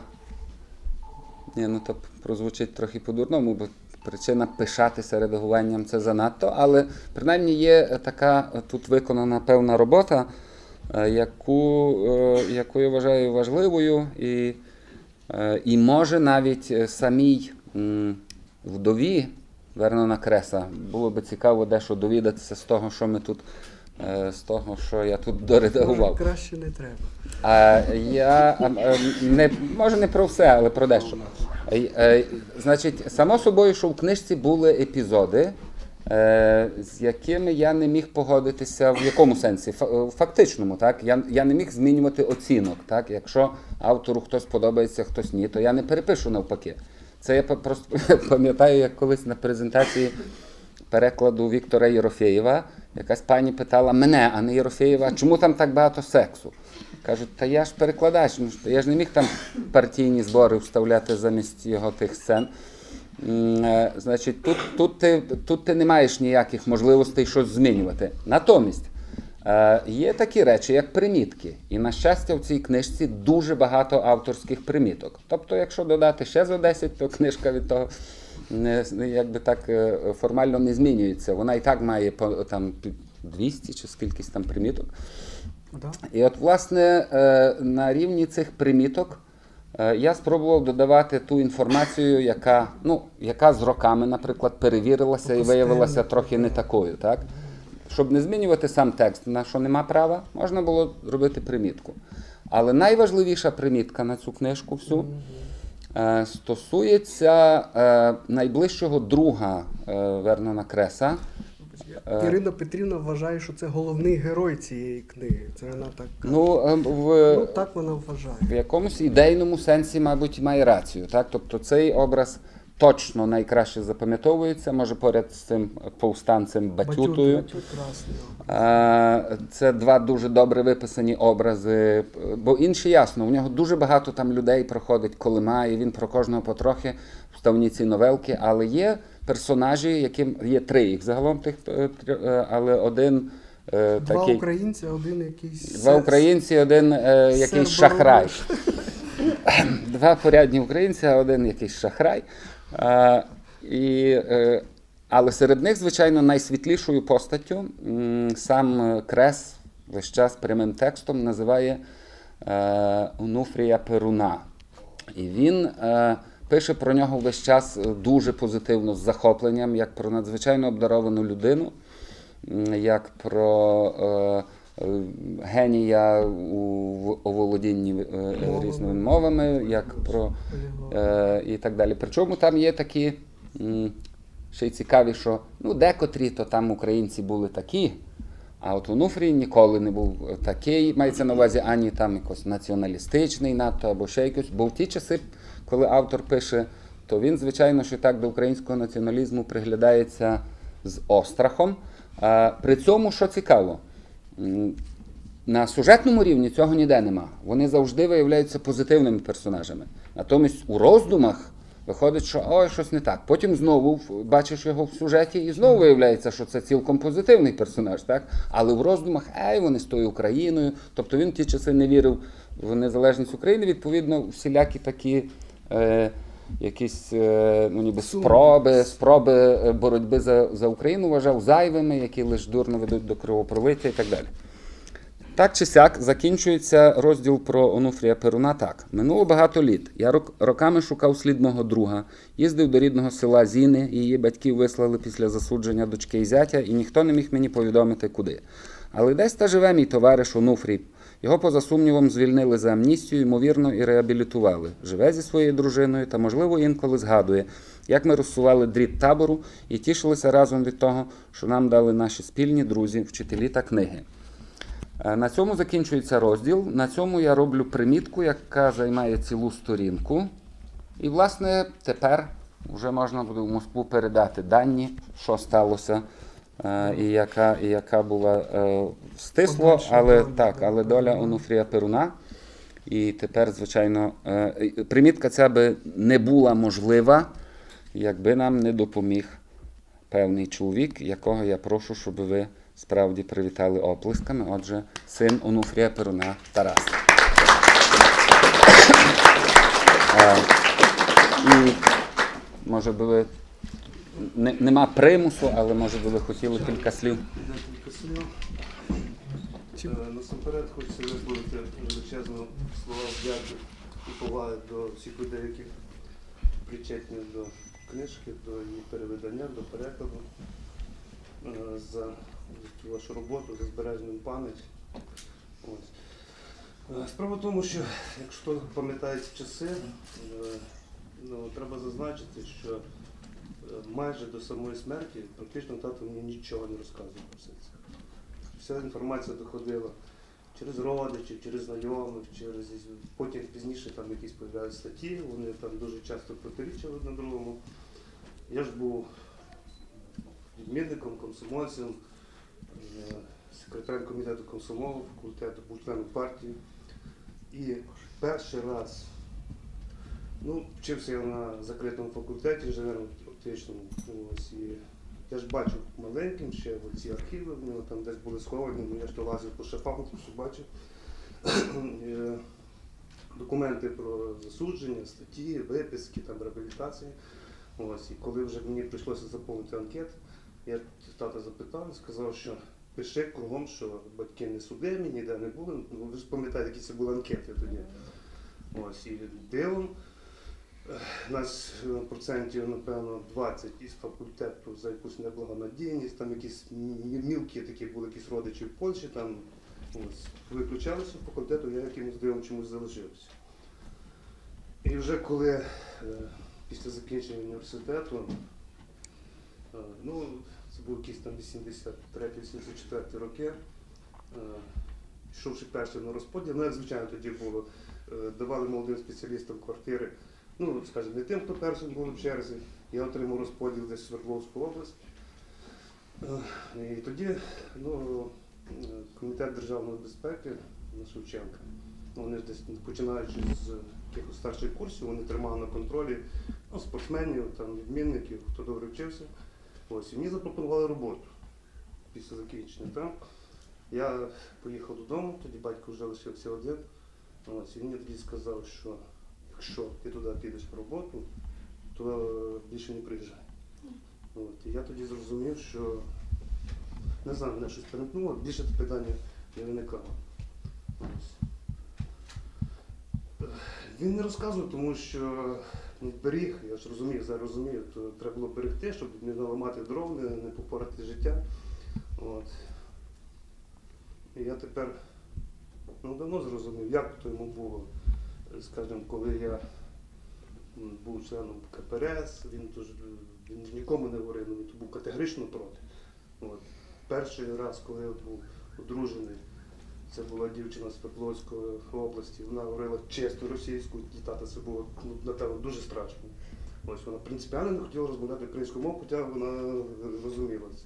Speaker 3: ні, ну то прозвучить трохи по-дурному, бо причина пишатися редагуванням це занадто, але принаймні є така тут виконана певна робота, е, яку, е, яку я вважаю важливою і, е, і може навіть самій м, вдові Вернона Креса було би цікаво дещо довідатися з того, що ми тут, е, з того, що я тут доредагував.
Speaker 4: Може, краще не треба.
Speaker 3: А я а, а, не може не про все, але про дещо. Е, е, Значить, само собою, що в книжці були епізоди, е, з якими я не міг погодитися в якому сенсі? Фа- в фактичному, так? Я, я не міг змінювати оцінок, так? Якщо автору хтось подобається, хтось ні, то я не перепишу навпаки. Це я просто пам'ятаю, як колись на презентації перекладу Віктора Єрофєєва якась пані питала мене, а не Єрофєєва, чому там так багато сексу? Кажуть, та я ж перекладач, ну, я ж не міг там партійні збори вставляти замість його тих сцен. М, е, Значить, тут, тут, ти, тут ти не маєш ніяких можливостей щось змінювати. Натомість, е, є такі речі, як примітки. І, на щастя, в цій книжці дуже багато авторських приміток. Тобто, якщо додати ще за десять, то книжка від того не, якби так е, формально не змінюється. Вона і так має по, там, двісті чи скількись там приміток.
Speaker 4: Да?
Speaker 3: І от, власне, е, на рівні цих приміток е, я спробував додавати ту інформацію, яка, ну, яка з роками, наприклад, перевірилася і виявилася трохи не такою. Так? Щоб не змінювати сам текст, на що нема права, можна було робити примітку. Але найважливіша примітка на цю книжку всю е, стосується е, найближчого друга е, Вернона Креса. Е,
Speaker 4: Ірина Петрівна вважає, що це головний герой цієї книги. Це вона так каже.
Speaker 3: Ну, е, в,
Speaker 4: Ну, так вона вважає.
Speaker 3: в якомусь ідейному сенсі, мабуть, має рацію. Так? Тобто цей образ точно найкраще запам'ятовується, може поряд з цим повстанцем Батютою.
Speaker 4: Батют красний.
Speaker 3: Е, Це два дуже добре виписані образи, бо інші ясно, у нього дуже багато там людей проходить Колима, і він про кожного потрохи вставні ці новелки, але є персонажі, яким є три їх загалом тих, е, три, але один е,
Speaker 4: Два
Speaker 3: такий...
Speaker 4: українці, один якийсь...
Speaker 3: Два українці, один е, якийсь шахрай. Два порядні українці, а один якийсь шахрай. А, і, е, але серед них, звичайно, найсвітлішою постаттю м, сам Крес весь час прямим текстом називає е, Онуфрія Перуна. І він е, пише про нього весь час дуже позитивно, з захопленням, як про надзвичайно обдаровану людину, м, як про е, е, генія у оволодінні е, різними мовами, як про е, і так далі. Причому там є такі м, ще й цікаві, що ну, декотрі то там українці були такі, а от Онуфрій ніколи не був такий, мається на увазі ані там якось націоналістичний надто, або ще якось. Бо в ті часи, коли автор пише, то він, звичайно, що так до українського націоналізму приглядається з острахом. А, при цьому, що цікаво, м, на сюжетному рівні цього ніде нема. Вони завжди виявляються позитивними персонажами. Натомість у роздумах виходить, що ой, щось не так. Потім знову бачиш його в сюжеті і знову виявляється, що це цілком позитивний персонаж. Так? Але в роздумах, ей, вони з тою Україною. Тобто він в ті часи не вірив в незалежність України. Відповідно, всілякі такі е, якісь е, ну, ніби
Speaker 4: Сумніви.
Speaker 3: спроби, спроби е, боротьби за, за Україну вважав зайвими, які лише дурно ведуть до кровопролиття і так далі. Так чи сяк, закінчується розділ про Онуфрія Перуна так. Минуло багато літ. Я рок- роками шукав слід мого друга, їздив до рідного села Зіни, її батьків вислали після засудження дочки і зятя, і ніхто не міг мені повідомити, куди. Але десь та живе мій товариш Онуфрій. Його, поза сумнівом, звільнили за амністію, ймовірно, і реабілітували. Живе зі своєю дружиною та, можливо, інколи згадує, як ми розсували дріт табору і тішилися разом від того, що нам дали наші спільні друзі, вчителі та книги. На цьому закінчується розділ. На цьому я роблю примітку, яка займає цілу сторінку. І, власне, тепер вже можна буде в Москву передати дані, що сталося, е, і яка, і яка була е, стисло,
Speaker 4: Подальша
Speaker 3: але,
Speaker 4: доля,
Speaker 3: так,
Speaker 4: да,
Speaker 3: але доля
Speaker 4: Перуна.
Speaker 3: Онуфрія Перуна. І тепер, звичайно, е, примітка ця би не була можлива, якби нам не допоміг певний чоловік, якого я прошу, щоб ви справді привітали оплесками. Отже, син Онуфрія Перуна Тарас. Е, І може би ви, не, нема примусу, але може би ви хотіли кілька слів.
Speaker 6: Декілька слів. Е, Насамперед хочеться висловити величезну слова вдяки і поваги до всіх людей, які причетні до книжки, до її перевидання, до перекладу, е, за цю вашу роботу, за збереженню пам'ять. Ось. Е, Справа в тому, що якщо пам'ятаєте часи, е, ну, треба зазначити, що е, майже до самої смерті практично тато мені нічого не розказував про все це. Вся інформація доходила через родичів, через знайомих, через потім пізніше там якісь появлялися статті, вони там дуже часто протирічили одне другому. Я ж був відмінником, комсомольцем, е, секретарем комітету комсомолу, факультету, був членом партії. І перший раз, ну, вчився я на закритому факультеті інженерно-оптичному, ось, і я ж бачив маленьким ще ці архіви, в нього там десь були сховані, ну, я ж то лазив по шафам, то все бачив. Е, Документи про засудження, статті, виписки, там, реабілітації. Ось, і коли вже мені прийшлося заповнити анкет, я тата запитав і сказав, що пиши кругом, що батьки не судимі, ніде не були. Ну, ви ж пам'ятаєте, які це були анкети тоді. Ось, і дивом. Нас е, процентів, напевно, двадцять із факультету за якусь неблагонадійність, там якісь мі- мілкі такі були, якісь родичі в Польщі, там ось, виключалися з факультету, я якимось дивом чомусь залишився. І вже коли е, після закінчення університету, е, ну, це був якийсь там вісімдесят третій вісімдесят четвертий роки, е, йшовши перший на розподіл, ну, як звичайно тоді було, е, давали молодим спеціалістам квартири. Ну, скажімо, не тим, хто першим був в черзі. Я отримав розподіл десь в Свердловську область. Е, І тоді ну, е, Комітет державної безпеки на Шевченка, ну, вони ж десь починаючи з якихось старших курсів, вони тримали на контролі ну, спортсменів, там, відмінників, хто добре вчився. Ось, і мені запропонували роботу після закінчення. Там я поїхав додому, тоді батько вже лишився один. Ось, і він мені тоді сказав, що якщо ти туди підеш в роботу, то більше не приїжджай. От, і я тоді зрозумів, що не знаю, мене щось перемкнуло, більше це питання не виникало. Ось. Він не розказував, тому що ну, беріг, я ж розумію, зараз розумію, то треба було берегти, щоб не наламати дров, не, не попорати життя. От. І я тепер ну, давно зрозумів, як то йому було. Скажімо, коли я був членом ка пе ер ес, він, тож, він нікому не говорив, він був категорично проти. От. Перший раз, коли я був одружений, це була дівчина з Свердловської області, вона говорила чисто російську, і тата це було, ну, напевно, дуже страшно. Ось вона принципіально не хотіла розмовляти українською мовою, хоча вона розуміла це.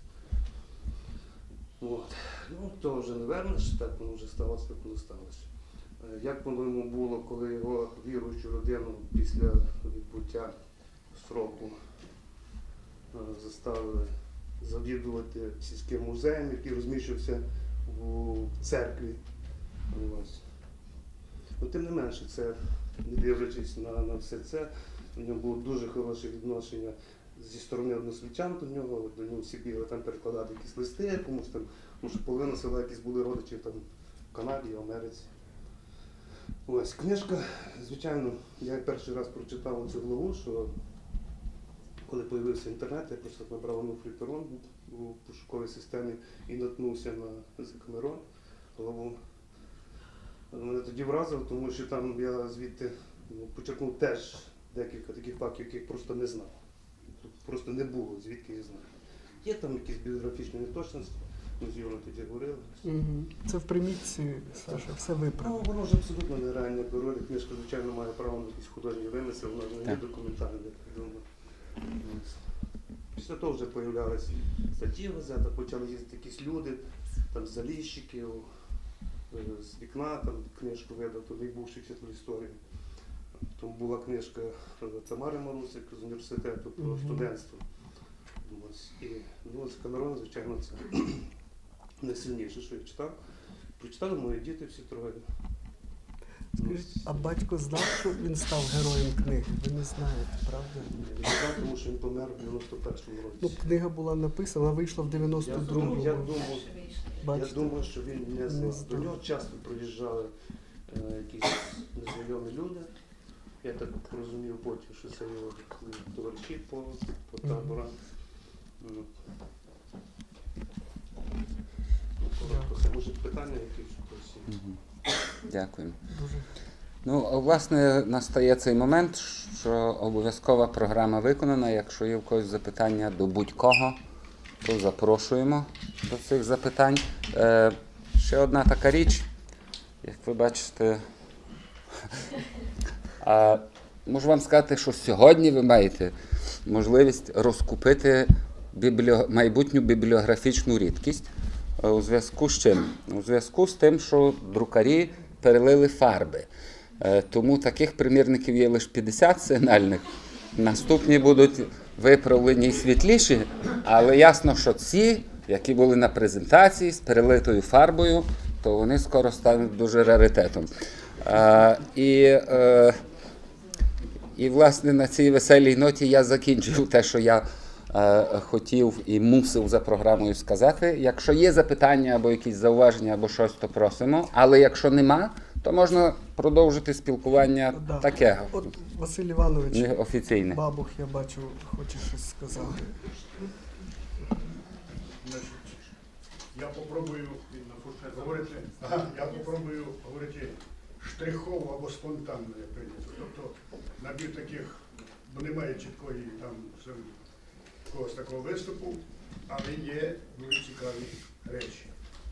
Speaker 6: От. Ну, того вже не вернеш, так воно вже сталося, як воно сталося. Як воно йому було, коли його віруючу родину після відбуття сроку заставили завідувати сільським музеєм, який розміщувався у церкві. Ось. Ну, тим не менше, це, не дивлячись на, на все це, У нього було дуже хороше відношення зі сторони односельчан до нього, до нього всі бігали там перекладати якісь листи комусь там, тому що половина села якісь були родичі там в Канаді, в Америці. Ось, книжка, звичайно, я перший раз прочитав цю главу, що коли з'явився інтернет, я просто набрав Ануфрітерон у пошуковій системі і наткнувся на Декамерон главу. Мене тоді вразило, тому що там я звідти ну, почерпнув теж декілька таких фактів, яких просто не знав. Тут просто не було, звідки я знаю. Є там якісь біографічні неточності, ми з Юрою тоді говорили.
Speaker 4: Угу. Це в примітці, Саша, все
Speaker 6: Ну,
Speaker 4: виправив.
Speaker 6: воно ж абсолютно нереальне герой. Книжка, звичайно, має право на якийсь художній вимисел, вона ж не є
Speaker 3: Так.
Speaker 6: документальна, як відомо. Після того вже з'являлися статті газета, почали їздити якісь люди, там заліщики, е, з вікна, там книжку видав, то найбувших світлу історію. Там була книжка е, Тамари Марусик з університету про
Speaker 4: Мгм.
Speaker 6: студентство. Ось. І ну, з Камерон, звичайно, це найсильніше, що я читав. Прочитали мої діти всі троє.
Speaker 4: Скажіть, а батько знав, що він став героєм книги? Ви не знаєте, правда?
Speaker 6: Я не знав, тому що він помер в дев'яносто першому
Speaker 4: Ну,
Speaker 6: році.
Speaker 4: книга була написана, вийшла в
Speaker 6: Я
Speaker 4: дев'яносто
Speaker 6: думав,
Speaker 4: другому.
Speaker 6: я думав, я
Speaker 4: Бачите?
Speaker 6: думав, що він не
Speaker 4: Не
Speaker 6: знав. До
Speaker 4: знав.
Speaker 6: нього часто приїжджали е, якісь незнайомі люди. Я так розумів потім, що це його е, товариші по, по таборам. Ну, коротко, це може питання якісь хтось.
Speaker 3: Мгм. Дякую.
Speaker 4: Дуже.
Speaker 3: Ну, а, власне, настає цей момент, що обов'язкова програма виконана. Якщо є в когось запитання до будь-кого, то запрошуємо до цих запитань. Е, ще одна така річ, як ви бачите, а, можу вам сказати, що сьогодні ви маєте можливість розкупити бібліо... майбутню бібліографічну рідкість. Е, У зв'язку з чим? У зв'язку з тим, що друкарі перелили фарби. Е, Тому таких примірників є лише п'ятдесят сигнальних. Наступні будуть виправлені і світліші, але ясно, що ці, які були на презентації з перелитою фарбою, то вони скоро стануть дуже раритетом. Е, І, е, і, власне, на цій веселій ноті я закінчив те, що я е, хотів і мусив за програмою сказати. Якщо є запитання або якісь зауваження, або щось, то просимо. Але якщо нема, то можна продовжити спілкування
Speaker 4: Да.
Speaker 3: таке,
Speaker 4: От Василь Іванович,
Speaker 3: неофіційне.
Speaker 4: Бабух, я бачу, хоче щось сказати.
Speaker 7: Значить, я попробую говорити, ага, я попробую говорити штрихово або спонтанно, як прийнято. Тобто набір таких, бо немає чіткої там якогось такого виступу, але є дуже цікаві речі.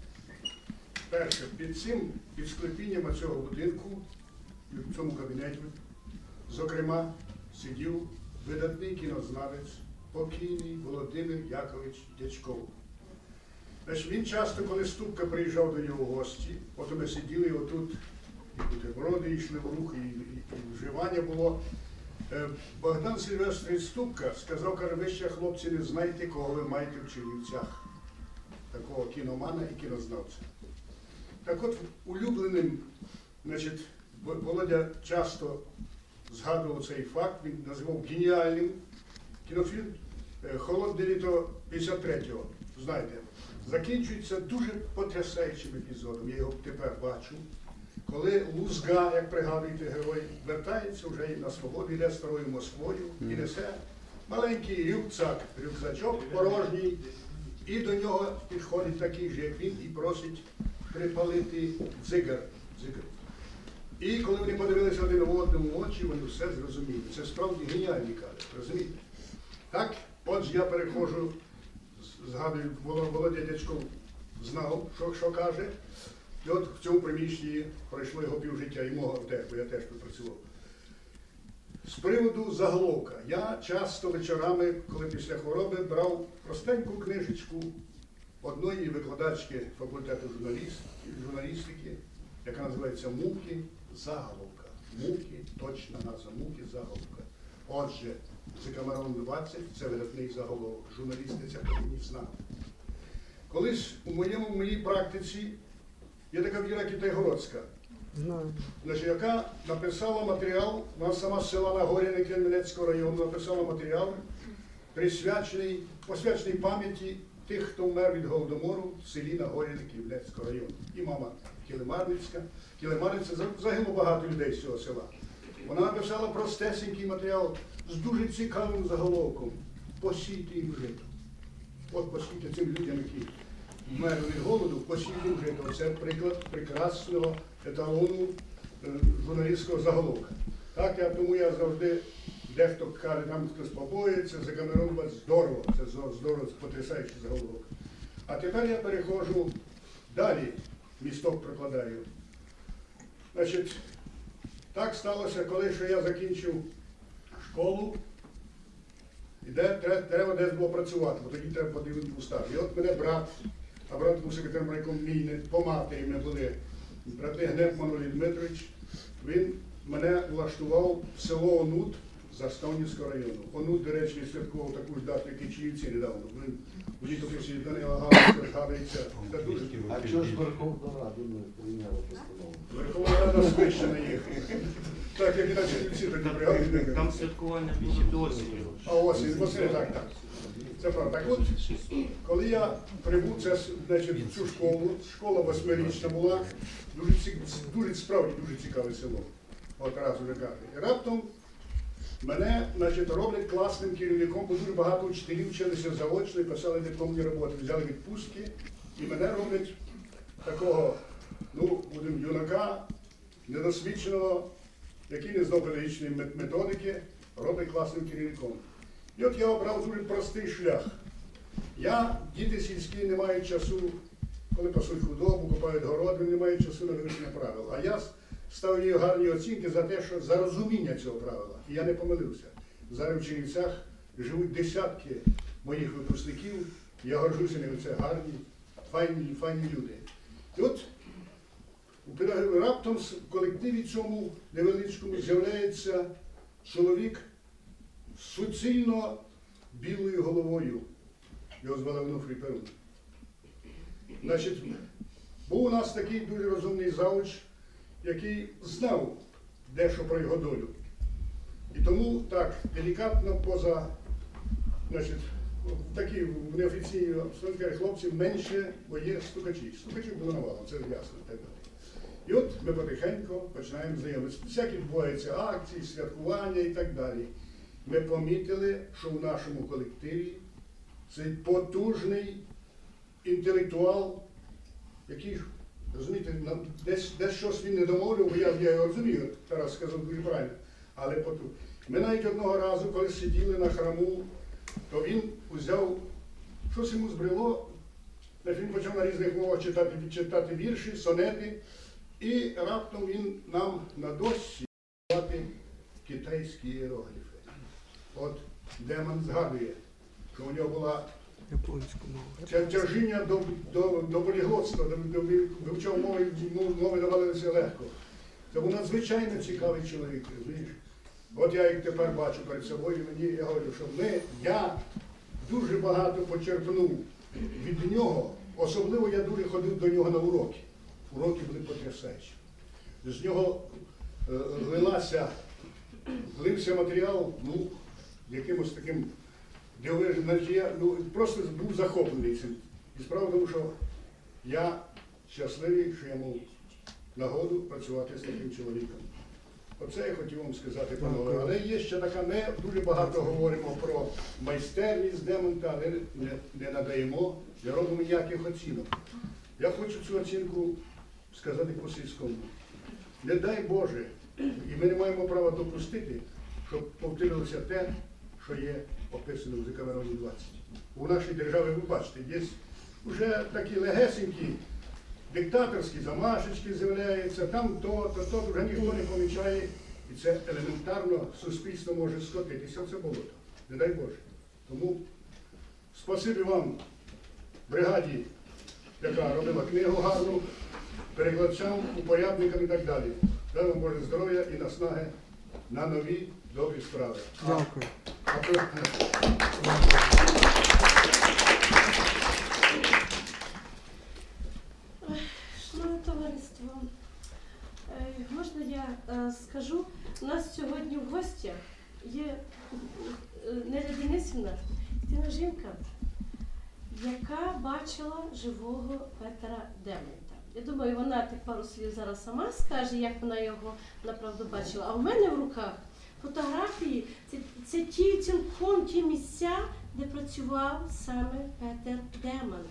Speaker 7: Перше, під цим, під склепінням цього будинку, і в цьому кабінеті, зокрема, сидів видатний кінознавець, покійний Володимир Якович Дячков. Значить, він часто, коли Ступка приїжджав до нього в гості, от ми сиділи отут, і бутерброди йшли в рух, і, і, і вживання було. Е, Богдан Сильвестрович Ступка сказав, каже, ви ще, хлопці, не знаєте, кого ви маєте в Чернівцях. Такого кіномана і кінознавця. Так от, улюбленим, значить, Володя часто згадував цей факт, він називав геніальним кінофільм «Холодне літо п'ятдесят третього», знаєте, закінчується дуже потрясаючим епізодом, я його тепер бачу, коли Лузга, як пригадуєте, герой, вертається вже на свободу, йде старою Москвою і несе маленький рюкзак, рюкзачок порожній, і до нього підходить такий же, як він, і просить припалити дзигар. дзигар. І коли вони подивилися один одному в очі, вони все зрозуміли. Це справді геніальні кадри, розумієте? Так, отже, я переходжу, згадую, Володя Дячков знав, що, що каже. І от в цьому приміщенні пройшло його півжиття, і мого теж, бо я теж тут працював. З приводу заголовка. Я часто вечорами, коли після хвороби, брав простеньку книжечку одної викладачки факультету журналістики, яка називається «Муки заголовка». Муки, точна назва «Муки заголовка». Отже, Декамерон двадцять – це видатний заголовок. Журналісти це повинні знати. Колись у моєму, в моїй практиці є така Віра Китайгородська,
Speaker 4: Знаю.
Speaker 7: Значить, яка написала матеріал, вона сама з села Нагоряне Кременецького району написала матеріал, присвячений, посвячений пам'яті тих, хто вмер від Голодомору в селі Нагоряне Кременецького району. І мама Кілимарницька. Кілимарниця загинуло багато людей з цього села. Вона написала простесенький матеріал з дуже цікавим заголовком «Посійте їм жито». От посійте цим людям, які вмерли від голоду, посійте їм жито. Це приклад прекрасного еталону е, журналістського заголовка. Так, я, тому я завжди, дехто каже, там хтось побоїться, за Камерон здорово, це здорово, потрясаючий заголовок. А тепер я переходжу далі, місток прокладаю. Значить, так сталося, коли що я закінчив школу, і де треба, треба десь було працювати, бо тоді треба подивити устав. І от мене брат, а брат був секретарем райкому мій, по матері ми були, брати Гнеп Манолій Дмитрович, він мене влаштував в село Онут Заставнівського району. Онут, до речі, святкував таку ж дату, як і Чиївці недавно. Він у літописі Данила Галицька згадується. Це дуже
Speaker 1: А чого ж Верховна Рада не прийняла постанову?
Speaker 7: Верховна Рада швидше не їхала. Так, як і на Чиївці, так і пригадують.
Speaker 8: Там святкування більше до осені.
Speaker 7: А осінь, восени, так, так. Це правда. Так от, коли я прибув це, значить, в цю школу, школа восьмирічна була, дуже, ці- дуже справді дуже цікаве село. От раз уже кажу. І раптом мене, значить, роблять класним керівником, бо дуже багато вчителів вчилися заочно і писали дипломні роботи. Взяли відпустки і мене роблять такого, ну, будемо юнака, недосвідченого, який не знав педагогічної мет- методики, роблять класним керівником. І от я обрав дуже простий шлях. Я, діти сільські, не мають часу, коли пасуть худобу, копають город, вони не мають часу на вивчення правил. А я ставлю їй гарні оцінки за те, що за розуміння цього правила. І я не помилився. Зараз в Чернівцях живуть десятки моїх випускників, я горжуся ними, це гарні, файні, файні люди. І от у педагог- раптом в колективі цьому невеличкому з'являється чоловік з суцільно білою головою. Його звали Онуфрій Перун. Значить, був у нас такий дуже розумний завуч, який знав дещо про його долю. І тому так, делікатно поза, значить, такі в неофіційній обстановці хлопці менше, бо є стукачі. Стукачів було навалом, це ясно. Так далі. І от ми потихеньку починаємо знайомитися. Всякі відбуваються акції, святкування і так далі. Ми помітили, що в нашому колективі цей потужний інтелектуал, який, розумієте, на- десь, десь щось він не домовив, бо я, я його розумію, Тарас сказав дуже правильно, але потужний. Ми навіть одного разу, коли сиділи на храму, то він взяв, щось йому збрело, він почав на різних мовах читати, читати вірші, сонети, і раптом він нам на дошці дати китайські іерогліфи. От Демон згадує, що у нього була
Speaker 4: Японську мову.
Speaker 7: Тя- тяжіння до, до, до поліглотства, до, до вивчав мови, мов- мови давалися легко. Це був надзвичайно цікавий чоловік, розумієш? От я їх тепер бачу перед собою, і мені я говорю, що ми, я дуже багато почерпнув від нього, особливо я дуже ходив до нього на уроки. Уроки були потрясаючі. З нього е, лилася, лився матеріал, ну, якимось таким дивовижним, значить, я ну, просто був захоплений цим. І справа в тому, що я щасливий, що я мав нагоду працювати з таким чоловіком. Оце я хотів вам сказати, панове. Але є ще така, ми дуже багато говоримо про майстерність Демонта, але не, не надаємо, не робимо ніяких оцінок. Я хочу цю оцінку сказати по-сільському. Не дай Боже, і ми не маємо права допустити, щоб повторилося те, що є описано в Декамероні двадцять. У нашій державі, ви бачите, є вже такі легесенькі, диктаторські замашечки з'являються, там то, то, то, вже ніхто не помічає. І це елементарно суспільство може скотитися в це болото. Не дай Боже. Тому спасибі вам, бригаді, яка робила книгу гарну, перекладачам, упорядникам і так далі. Дай вам Боже здоров'я і наснаги на нові добрі справи.
Speaker 4: Дякую.
Speaker 7: А то-
Speaker 2: Шановне товариство, е, е, скажу, у нас сьогодні в гостях є е, Неля Денисівна, дитина жінка, яка бачила живого Петера Демонта. Я думаю, вона так пару слів зараз сама скаже, як вона його направду бачила. А в мене в руках фотографії, це, це ті цілком ті місця, де працював саме Петер Демонт.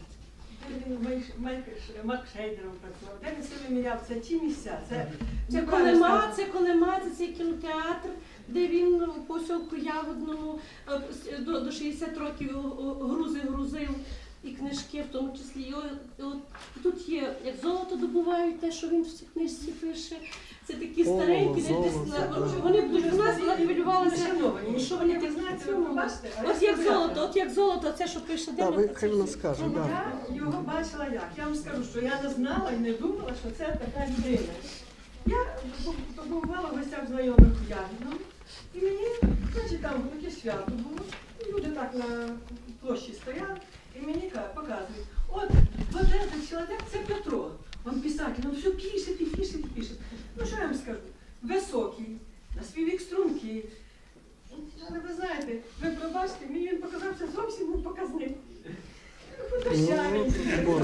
Speaker 9: Марк Шейдером працював. Де він себе міряв? Це ті місця. Це,
Speaker 2: Це Колема, це Колема, це цей кінотеатр, де він у посілку Ягодному е, до, до шістдесят років грузи грузив і книжки, в тому числі. І, от, от, тут є, як золото добувають, те, що він в цій книжці пише. Це такі
Speaker 4: О,
Speaker 2: старенькі,
Speaker 4: золото,
Speaker 2: десь,
Speaker 4: да.
Speaker 2: вони будуть у нас хвилювалися,
Speaker 9: Шановані,
Speaker 2: що вони
Speaker 9: ви
Speaker 2: так
Speaker 9: знаєте, ви побачите, а я
Speaker 2: От як
Speaker 9: скажу,
Speaker 2: золото, от як золото, це, що пише
Speaker 4: Так,
Speaker 2: Демонт.
Speaker 4: ви
Speaker 2: це
Speaker 4: хай вона
Speaker 2: всі.
Speaker 4: скаже,
Speaker 9: Ну,
Speaker 4: так.
Speaker 9: я його бачила як. Я вам скажу, що я не знала і не думала, що це така людина. Я побувала в гостях знайомих у Ягідному, і мені, значить, там якесь свято було, і люди так на площі стояли, і мені ка- показують, от, вот этот чоловік, це Петро, він писатель, він все пише, і пише, і пише. Ну, що я вам скажу? Високий, на свій вік стрункий. Але ви знаєте, ви пробачте, мені він показався зовсім не показним. Худощавий.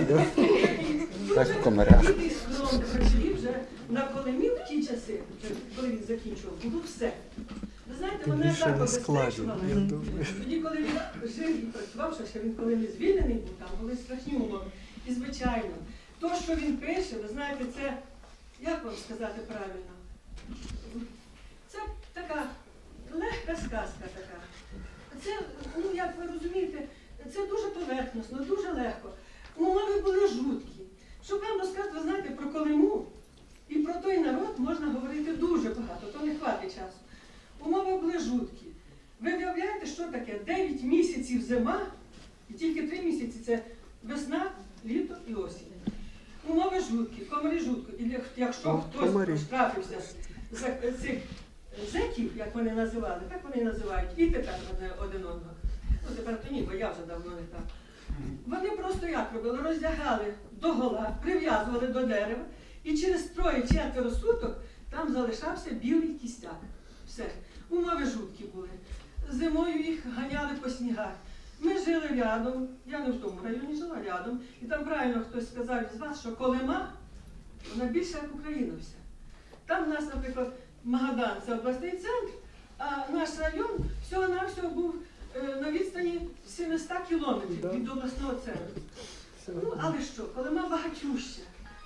Speaker 3: Так, в комарях.
Speaker 9: Дітей скромно, тоді вже на Колемі в ті часи, коли він закінчував, було все. Ви знаєте,
Speaker 4: Тим
Speaker 9: мене
Speaker 4: більше
Speaker 9: так
Speaker 4: на складі,
Speaker 9: обезпечували.
Speaker 4: я думаю.
Speaker 9: Тоді, коли він жив і працював, що ще він коли не звільнений був, там були страшні умови. І звичайно, то, що він пише, ви знаєте, це, як вам сказати правильно, це така легка сказка така. Це, ну як ви розумієте, це дуже поверхносно, дуже легко. Умови були жуткі. Щоб вам розказати, ви знаєте, про Колиму і про той народ можна говорити дуже багато, то не хватить часу. Умови були жуткі. Ви уявляєте, що таке? Дев'ять місяців зима, і тільки три місяці це весна, літо і осінь. Умови жуткі, комарі жуткі. І якщо
Speaker 4: О,
Speaker 9: хтось
Speaker 4: комарі.
Speaker 9: розправився з цих зеків, як вони називали, так вони називають, і тепер одне один одного. Ну тепер то ні, бо я вже давно не так. Вони просто як робили? Роздягали догола, прив'язували до дерева, і через троє-четверо суток там залишався білий кістяк. Все. Умови жуткі були. Зимою їх ганяли по снігах. Ми жили рядом, я не в тому районі жила рядом, і там правильно хтось сказав із вас, що Колима, вона більше як Україна вся. Там у нас, наприклад, Магадан – це обласний центр, а наш район всього-навсього був е, на відстані сімсот кілометрів
Speaker 4: Да.
Speaker 9: від обласного центру. Ну, але що, Колима багатюща,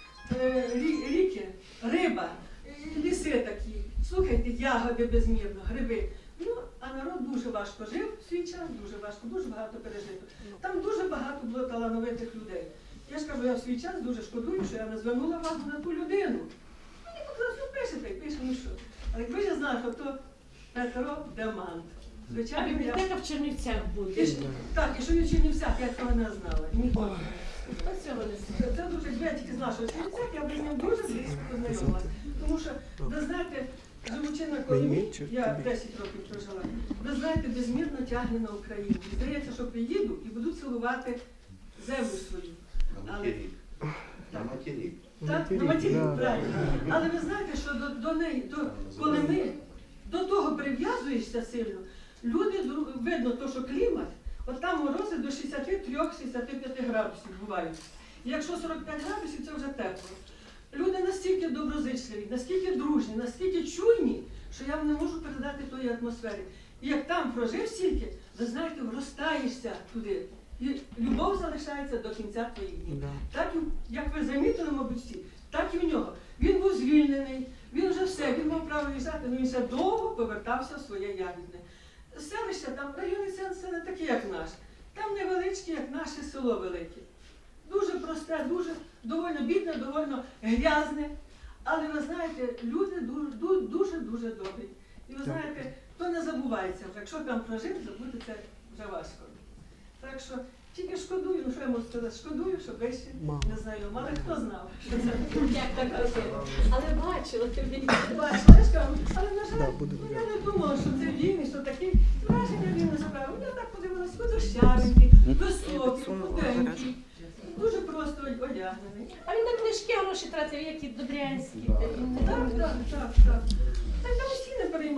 Speaker 9: е, рі- ріки, риба, е, ліси такі, слухайте, ягоди безмірно, гриби. Ну, а народ дуже важко жив в свій час, дуже важко, дуже багато пережито. Там дуже багато було талановитих людей. Я ж кажу, я в свій час дуже шкодую, що я не звернула увагу на ту людину. Мені показалось, ну пишете, і пише, ну що. Але якби я знала, що то Петро Демонт.
Speaker 2: А
Speaker 9: Звичайно, я...
Speaker 2: бібліотека в Чернівцях
Speaker 9: І
Speaker 2: буде.
Speaker 9: ж- Так, і що він в Чернівцях, я цього не знала. Ніколи.
Speaker 2: Ось цього не знаю.
Speaker 9: Це дуже, якби я тільки знала, що в Чернівцях, я б з ним дуже близько познайомилася. Тому що, ви знаєте, живучи на Колимі,
Speaker 4: Мені чи
Speaker 9: я
Speaker 4: тобі?
Speaker 9: десять років прожила, ви знаєте, безмірно тягне на Україну. І здається, що приїду і буду цілувати землю свою.
Speaker 1: На материк. На материк.
Speaker 9: Так,
Speaker 4: Материк,
Speaker 9: на материк,
Speaker 4: да.
Speaker 9: правильно. Але ви знаєте, що до, до неї, до Колими, до того прив'язуєшся сильно, люди, дру- видно, то, що клімат, от там морози до шістдесят три - шістдесят п'ять градусів бувають. І якщо сорок п'ять градусів, це вже тепло. Люди настільки доброзичливі, настільки дружні, настільки чуйні, що я вам не можу передати тої атмосфери. І як там прожив стільки, ви знаєте, вростаєшся туди. І любов залишається до кінця твоїх днів.
Speaker 4: Да.
Speaker 9: Так, і, як ви замітили, мабуть, всі, так і в нього. Він був звільнений, він вже все, він мав право їжджати, але він ще довго повертався в своє Ягідне. Селище там, райони це, це не такі, як наш. Там невеличкі, як наше село велике. Дуже просте, дуже, довольно бідне, довольно грязне. Але ви знаєте, люди дуже-дуже добрі. І ви знаєте, то не забувається вже. Якщо там прожив, забути це вже важко. Так що тільки шкодую, ну що я можу сказати, шкодую, що ви ще
Speaker 4: Мама.
Speaker 9: не знайома. Але хто знав, що це
Speaker 2: Як так робити? Але бачила тобі.
Speaker 9: бачила, я ж кажу, але на
Speaker 4: Да,
Speaker 9: жаль,
Speaker 4: буде
Speaker 9: ну, я не думала, що це він, і що такий враження він не справив. Я так подивилась, худощавенький, високий, худенький, дуже просто одягнений.
Speaker 2: А він на книжки гроші тратив, як і Добрянський.
Speaker 9: Так, так, так, так.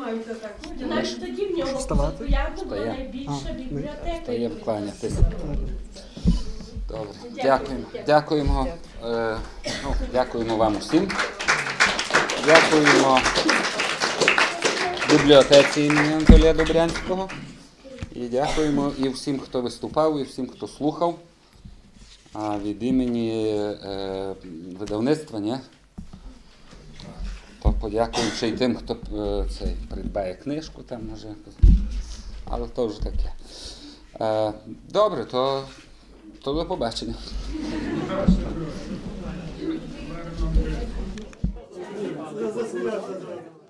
Speaker 9: займаються так. Ну,
Speaker 2: Знаєш, тоді в нього
Speaker 4: Вставати?
Speaker 2: популярна була
Speaker 3: Встає.
Speaker 2: найбільша
Speaker 4: А,
Speaker 2: бібліотека.
Speaker 3: Стає вкланятись. Добре.
Speaker 2: Дякую.
Speaker 3: Дякуємо. Дякуємо. Е, ну, дякуємо вам усім. Дякуємо бібліотеці імені Анатолія Добрянського. І дякуємо і всім, хто виступав, і всім, хто слухав. А від імені е, видавництва, ні? То подякуємо ще й тим, хто е, цей, придбає книжку, там може. Але то вже таке. Е, добре, то, то до побачення.
Speaker 7: Зараз.